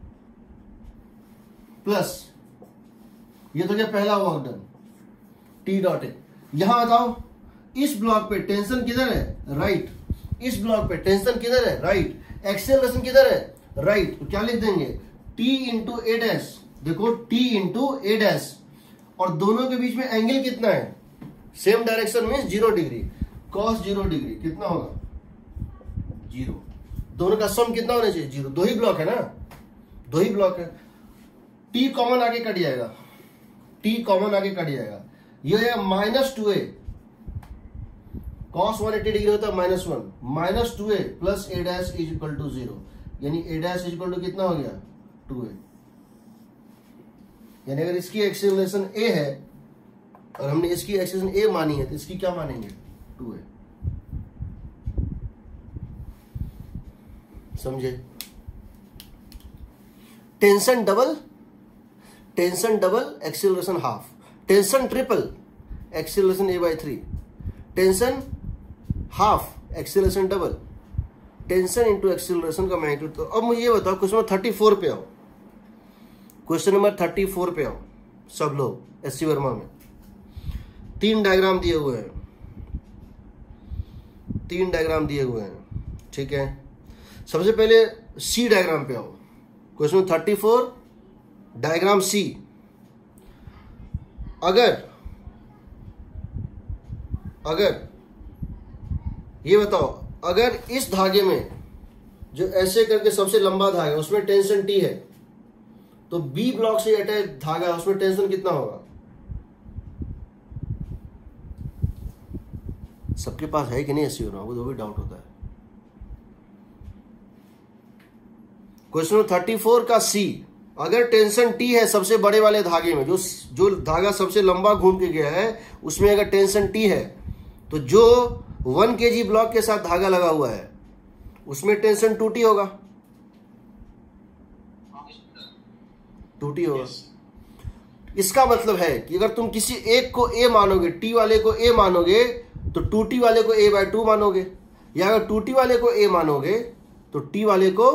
plus ये तो क्या पहला work done, t dot a. यहां बताओ इस ब्लॉक पे टेंशन किधर है, राइट, इस ब्लॉक पे टेंशन किधर है, राइट, एक्सेलरेशन किधर है, राइट। तो क्या लिख देंगे, टी इंटू ए डैश, देखो टी इंटू ए डैश, और दोनों के बीच में एंगल कितना है, सेम डायरेक्शन में zero degree, cos zero degree कितना होगा, जीरो। दोनों का सम कितना होना चाहिए, जीरो। दो ही ब्लॉक है ना, दो ही ब्लॉक है। टी कॉमन आगे कट जाएगा, टी कॉमन आगे कट जाएगा, ये है minus two a, cos one eighty degree होता है minus one, minus two a plus a dash is equal to zero, यानी a dash is equal to कितना हो गया, टू ए। यानी अगर इसकी एक्सीलरेशन ए है और हमने इसकी एक्सीलरेशन ए मानी है तो इसकी क्या मानेंगे, टू ए। समझे, tension double, tension double, acceleration half, tension triple, acceleration a by three, tension half, acceleration double, tension into acceleration का मैग्नीट्यूड। तो अब मुझे ये बताओ, क्वेश्चन नंबर थर्टी फोर पे आओ, क्वेश्चन नंबर थर्टी फोर पे आओ सब लोग एस सी वर्मा में। तीन डायग्राम दिए हुए हैं, तीन डायग्राम दिए हुए हैं, ठीक है। सबसे पहले सी डायग्राम पे आओ। Question thirty four diagram c. अगर अगर ये बताओ, अगर इस धागे में जो ऐसे करके सबसे लंबा धागा है उसमें टेंशन टी है, तो बी ब्लॉक से अटैच धागा उसमें टेंशन कितना होगा? सबके पास है कि नहीं ऐसी होना, वो तो भी डाउट होता है। क्वेश्चन थर्टी फोर का सी, अगर टेंशन टी है सबसे बड़े वाले धागे में, जो जो धागा सबसे लंबा घूम के गया है उसमें अगर टेंशन टी है, तो जो वन केजी ब्लॉक के साथ धागा लगा हुआ है उसमें टेंशन टू टी होगा, टू टी होगा। इसका मतलब है कि अगर तुम किसी एक को ए मानोगे, टी वाले को ए मानोगे, तो टू टी वाले को ए बाय टू मानोगे, या अगर टू टी वाले को ए मानोगे तो टी वाले को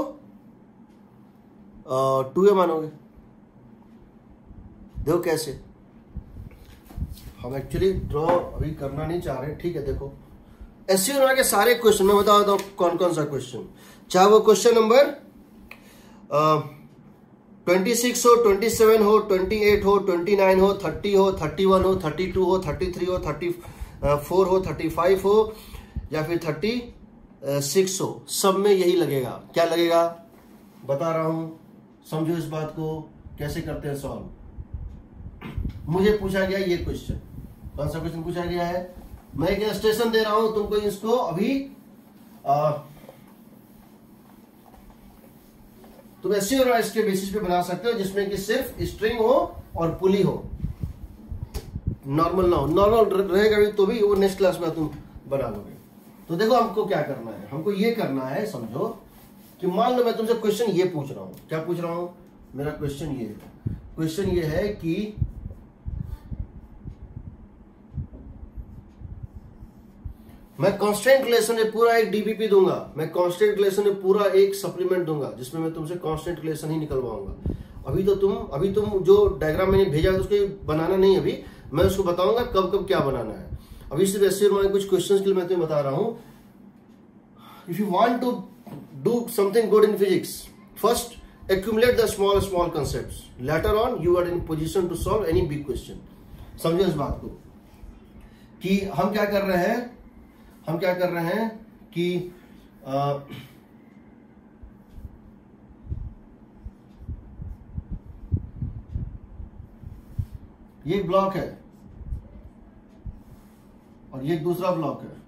टू ए मानोगे। देखो कैसे, हम एक्चुअली ड्रॉ अभी करना नहीं चाह रहे, ठीक है। देखो ऐसे होना के सारे क्वेश्चन में बता दो कौन कौन सा क्वेश्चन, चाहे वो क्वेश्चन नंबर ट्वेंटी सिक्स हो, ट्वेंटी सेवन हो, ट्वेंटी एट हो, ट्वेंटी नाइन हो, थर्टी हो, थर्टी वन हो, थर्टी टू हो, थर्टी थ्री हो, थर्टी फोर हो, थर्टी फाइव हो, या फिर थर्टी सिक्स हो, सब में यही लगेगा। क्या लगेगा बता रहा हूं, समझो इस बात को कैसे करते हैं सॉल्व। मुझे पूछा गया ये क्वेश्चन, कौन सा क्वेश्चन पूछा गया है? मैं एक इलस्ट्रेशन दे रहा हूं तुमको, इसको अभी आ, तुम ऐसे और इसके बेसिस पे बना सकते हो जिसमें कि सिर्फ स्ट्रिंग हो और पुली हो, नॉर्मल ना हो। नॉर्मल रहेगा भी तो भी वो नेक्स्ट क्लास में तुम बना लोगे। तो देखो हमको क्या करना है, हमको ये करना है, समझो कि मान लो मैं तुमसे क्वेश्चन ये पूछ रहा हूं, क्या पूछ रहा हूं? मेरा क्वेश्चन ये है, क्वेश्चन ये है कि मैं कांस्टेंट रिलेशन में पूरा एक डीबीपी दूंगा, मैं कांस्टेंट रिलेशन में पूरा एक सप्लीमेंट दूंगा जिसमें मैं तुमसे कांस्टेंट रिलेशन ही निकलवाऊंगा। अभी तो तुम अभी तुम जो डायग्राम मैंने भेजा उसको बनाना नहीं, अभी मैं उसको बताऊंगा कब कब क्या बनाना है। अभी सिर्फ ऐसे कुछ क्वेश्चन के लिए मैं तुम्हें बता रहा हूं। If you want to do something good in physics, first accumulate the small small concepts, later on you are in position to solve any big question। समझो इस बात को कि हम क्या कर रहे हैं, हम क्या कर रहे हैं कि आ, ये ब्लॉक है और ये दूसरा ब्लॉक है,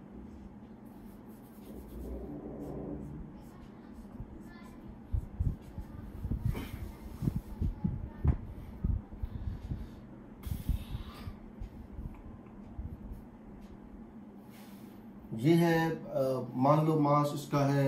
ये है मान लो मास इसका है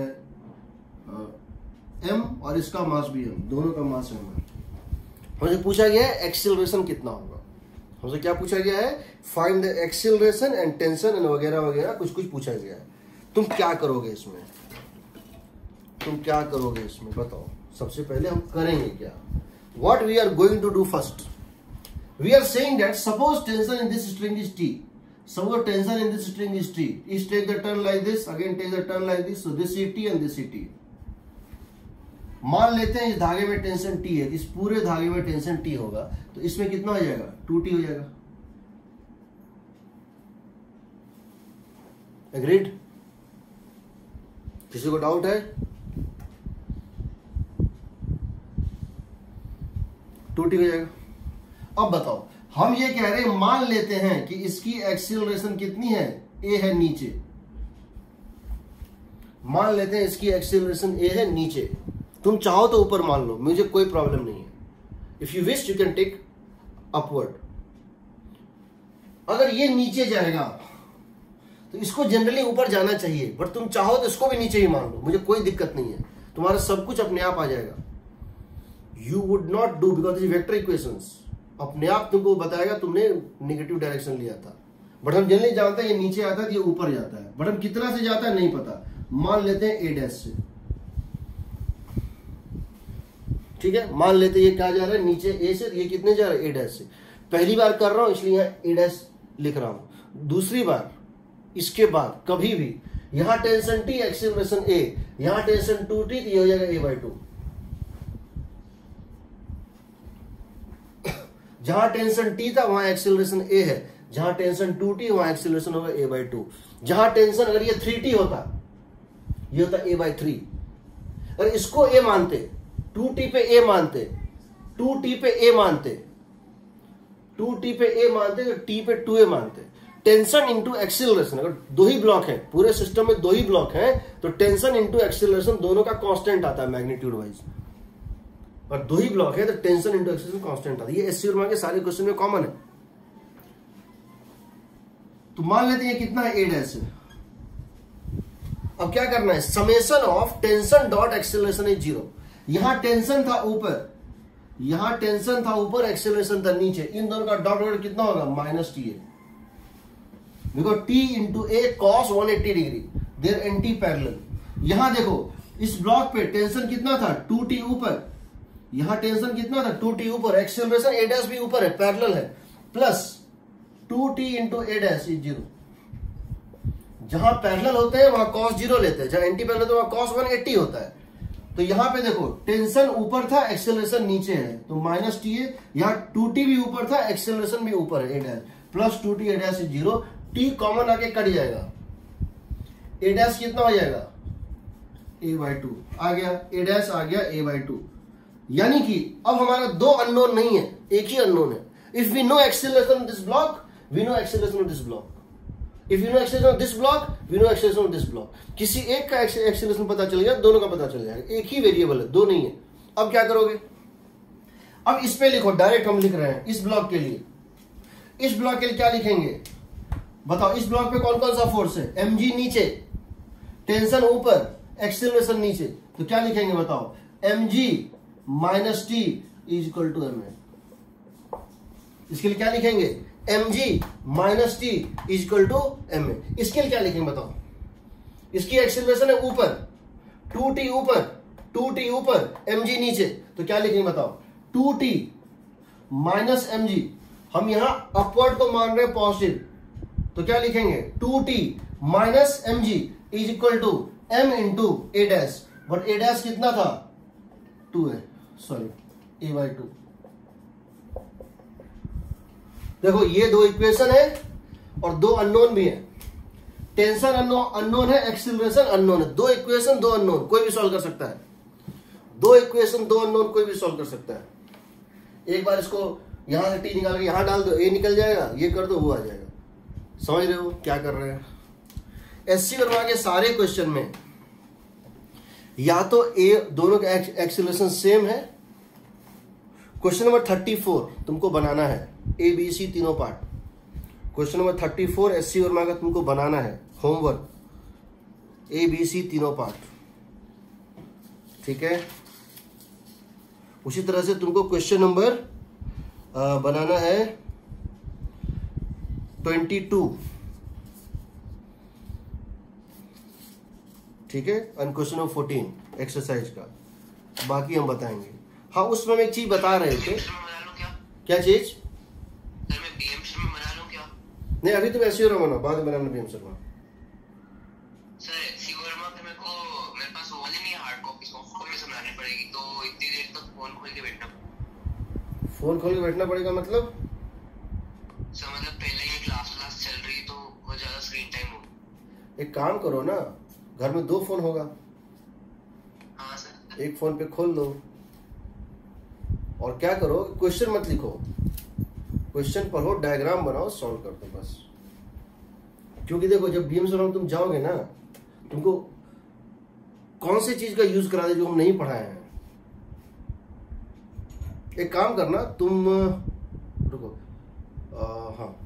एम और इसका मास भी एम, दोनों का मास एम है। हमसे पूछा गया है एक्सीलरेशन कितना होगा, हमसे क्या पूछा गया है, find the acceleration and tension and वगैरह वगैरह कुछ कुछ पूछा गया है। तुम क्या करोगे इसमें, तुम क्या करोगे इसमें बताओ। सबसे पहले हम करेंगे क्या, what we are going to do first, we are saying that suppose tension in this string is T, suppose tension in this string is T, each take the turn like this, again take the turn like this, so this is T and this is T। मान लेते हैं इस धागे में tension T है, इस पूरे धागे में टेंशन T होगा, तो इसमें कितना हो जाएगा, टू टी हो जाएगा। एग्रीड? किसी को डाउट है? टू टी हो जाएगा। अब बताओ, हम ये कह रहे हैं, मान लेते हैं कि इसकी एक्सीलरेशन कितनी है, ए है नीचे, मान लेते हैं इसकी एक्सीलरेशन ए है नीचे, तुम चाहो तो ऊपर मान लो, मुझे कोई प्रॉब्लम नहीं है। If you wish you can take upward. अगर ये नीचे जाएगा तो इसको जनरली ऊपर जाना चाहिए, बट तुम चाहो तो इसको भी नीचे ही मान लो, मुझे कोई दिक्कत नहीं है, तुम्हारा सब कुछ अपने आप आ जाएगा। You would not do because this vector equations अपने आप तुमको बताएगा तुमने नेगेटिव डायरेक्शन लिया था, बट हम जनरली जानते हैं ये नीचे आता है, ये ऊपर जाता है, बट हम कितना से जाता है नहीं पता। मान लेते हैं ए डैश से, ठीक है, मान लेते हैं ये क्या जा रहा है नीचे ए से, ये कितने जा रहा है ए डैश से। पहली बार कर रहा हूं इसलिए ए डैश लिख रहा हूं। दूसरी बार इसके बाद कभी भी यहां टेंशन टी, एक्सीलरेशन ए, यहां टेंशन टू टी, तो ये हो जाएगा ए बाई टू। जहां टेंशन टी था वहां एक्सीलरेशन ए है, जहां टेंशन टू टी वहां एक्सीलरेशन होगा ए बाई टू। जहां टेंशन अगर ये थ्री टी होता, ये होता ए बाई थ्री। अगर इसको ए मानते, टू टी पे ए मानते, टू टी पे ए मानते, टू टी पे ए मानते, तो टी पे टू ए मानते। टेंशन इंटू एक्सीलरेशन, अगर दो ही ब्लॉक है पूरे सिस्टम में, दो ही ब्लॉक है, तो टेंशन इंटू एक्सीलरेशन दोनों का कांस्टेंट आता है मैग्नीट्यूड वाइज। और दो ही ब्लॉक है तो टेंशन इंटू एक्सीलरेशन कांस्टेंट आता है। ये एससी वर्मा के सारे क्वेश्चन में कॉमन है। तो मान लेते हैं कितना है, ए डैश है। अब क्या करना है, summation of tension dot acceleration is zero. यहां टेंशन था ऊपर, यहां टेंशन था ऊपर, एक्सीलरेशन था नीचे, इन दोनों का डॉट डॉट कितना होगा, minus T a. Because T into a cos one eighty degree, they're anti parallel. यहां देखो इस ब्लॉक पे टेंशन कितना था, टू टी ऊपर, यहां टेंशन कितना था, टू टी ऊपर, एक्सीलरेशन ए डैश भी ऊपर है, पैरेलल है, plus two T into a dash is zero. जहां पैरेलल होते हैं वहां कॉस जीरो लेते हैं, जहां एंटी पैरेलल होते हैं वहां कॉस वन एट्टी होता है। तो यहां पे देखो टेंशन ऊपर था, एक्सेलरेशन नीचे है, तो माइनस टी है। यहां टू टी भी ऊपर था, एक्सेलरेशन भी ऊपर है, a dash plus two T a dash is zero. T common आके कट जाएगा, ए डैश कितना हो जाएगा, ए बाई टू आ गया, ए डैश आ गया ए बाई टू। यानी कि अब हमारा दो अननोन नहीं है, एक ही अननोन है। If we know acceleration of this block, we know acceleration of this block. If you know acceleration of this block, we know acceleration of this block. किसी एक का एक्सेलरेशन पता चल गया, दोनों का पता चल जाएगा। एक ही वेरिएबल है, दो नहीं है। अब क्या करोगे, अब इस पे लिखो, डायरेक्ट हम लिख रहे हैं इस ब्लॉक के लिए। इस ब्लॉक के लिए क्या लिखेंगे बताओ, इस ब्लॉक पे कौन कौन सा फोर्स है, एम जी नीचे, टेंशन ऊपर, एक्सेलरेशन नीचे, तो क्या लिखेंगे बताओ, m ji minus T is equal to M a. इसके लिए क्या लिखेंगे, m ji minus T is equal to M a. इसके लिए क्या लिखेंगे बताओ, इसकी एक्सेलरेशन है ऊपर, टू टी ऊपर, टू टी ऊपर, एम जी नीचे, तो क्या लिखेंगे बताओ, two T minus M g. हम यहां अपवर्ड को मान रहे हैं पॉजिटिव, तो क्या लिखेंगे, two T minus M G is equal to M into a dash. But a dash कितना था, टू है, सॉरी ए बाई टू। देखो ये दो इक्वेशन है और दो अननोन भी है। टेंशन अननोन है, एक्सीलरेशन अननोन है। दो इक्वेशन दो अननोन, कोई भी सॉल्व कर सकता है। दो इक्वेशन दो अननोन, कोई भी सॉल्व कर सकता है। एक बार इसको यहां से टी निकाल के यहां डाल दो, ए निकल जाएगा, ये कर दो वो आ जाएगा। समझ रहे हो क्या कर रहे हैं। एससी वर्मा के सारे क्वेश्चन में या तो ए दोनों का एक्सीलरेशन सेम है। क्वेश्चन नंबर थर्टी फोर तुमको बनाना है, ए बी सी तीनों part. Question number thirty four SC Verma का तुमको बनाना है होमवर्क, ए बी सी तीनों पार्ट, ठीक है। उसी तरह से तुमको क्वेश्चन नंबर बनाना है ट्वेंटी टू, ठीक है, और क्वेश्चन नंबर फोर्टीन एक्सरसाइज का, बाकी हम बताएंगे। हाँ, उसमें हम एक चीज बता रहे थे। क्या चीज, नहीं अभी तुम एससी वर्मा बनाओ, बाद में बनाना BM Sharma. Sir SC Verma पे मेरे को मेरे पास वो वाली नहीं है हार्ड कॉपी, सॉफ्ट कॉपी से बनानी पड़ेगी, तो इतनी देर तक फोन खोल के बैठना फोन खोल के बैठना पड़ेगा मतलब सर, मतलब पहले ही क्लास क्लास चल रही तो बहुत ज्यादा स्क्रीन टाइम हो। एक काम करो ना, घर में दो फोन होगा। हाँ सर। एक फोन पे खोल लो और क्या करो, क्वेश्चन मत लिखो, क्वेश्चन पढ़ो, डायग्राम बनाओ, सॉल्व कर दो बस। क्योंकि देखो जब बीएम शर्मा तुम जाओगे ना, तुमको कौन सी चीज का यूज करा दे जो हम नहीं पढ़ाए हैं। एक काम करना तुम, रुको, हाँ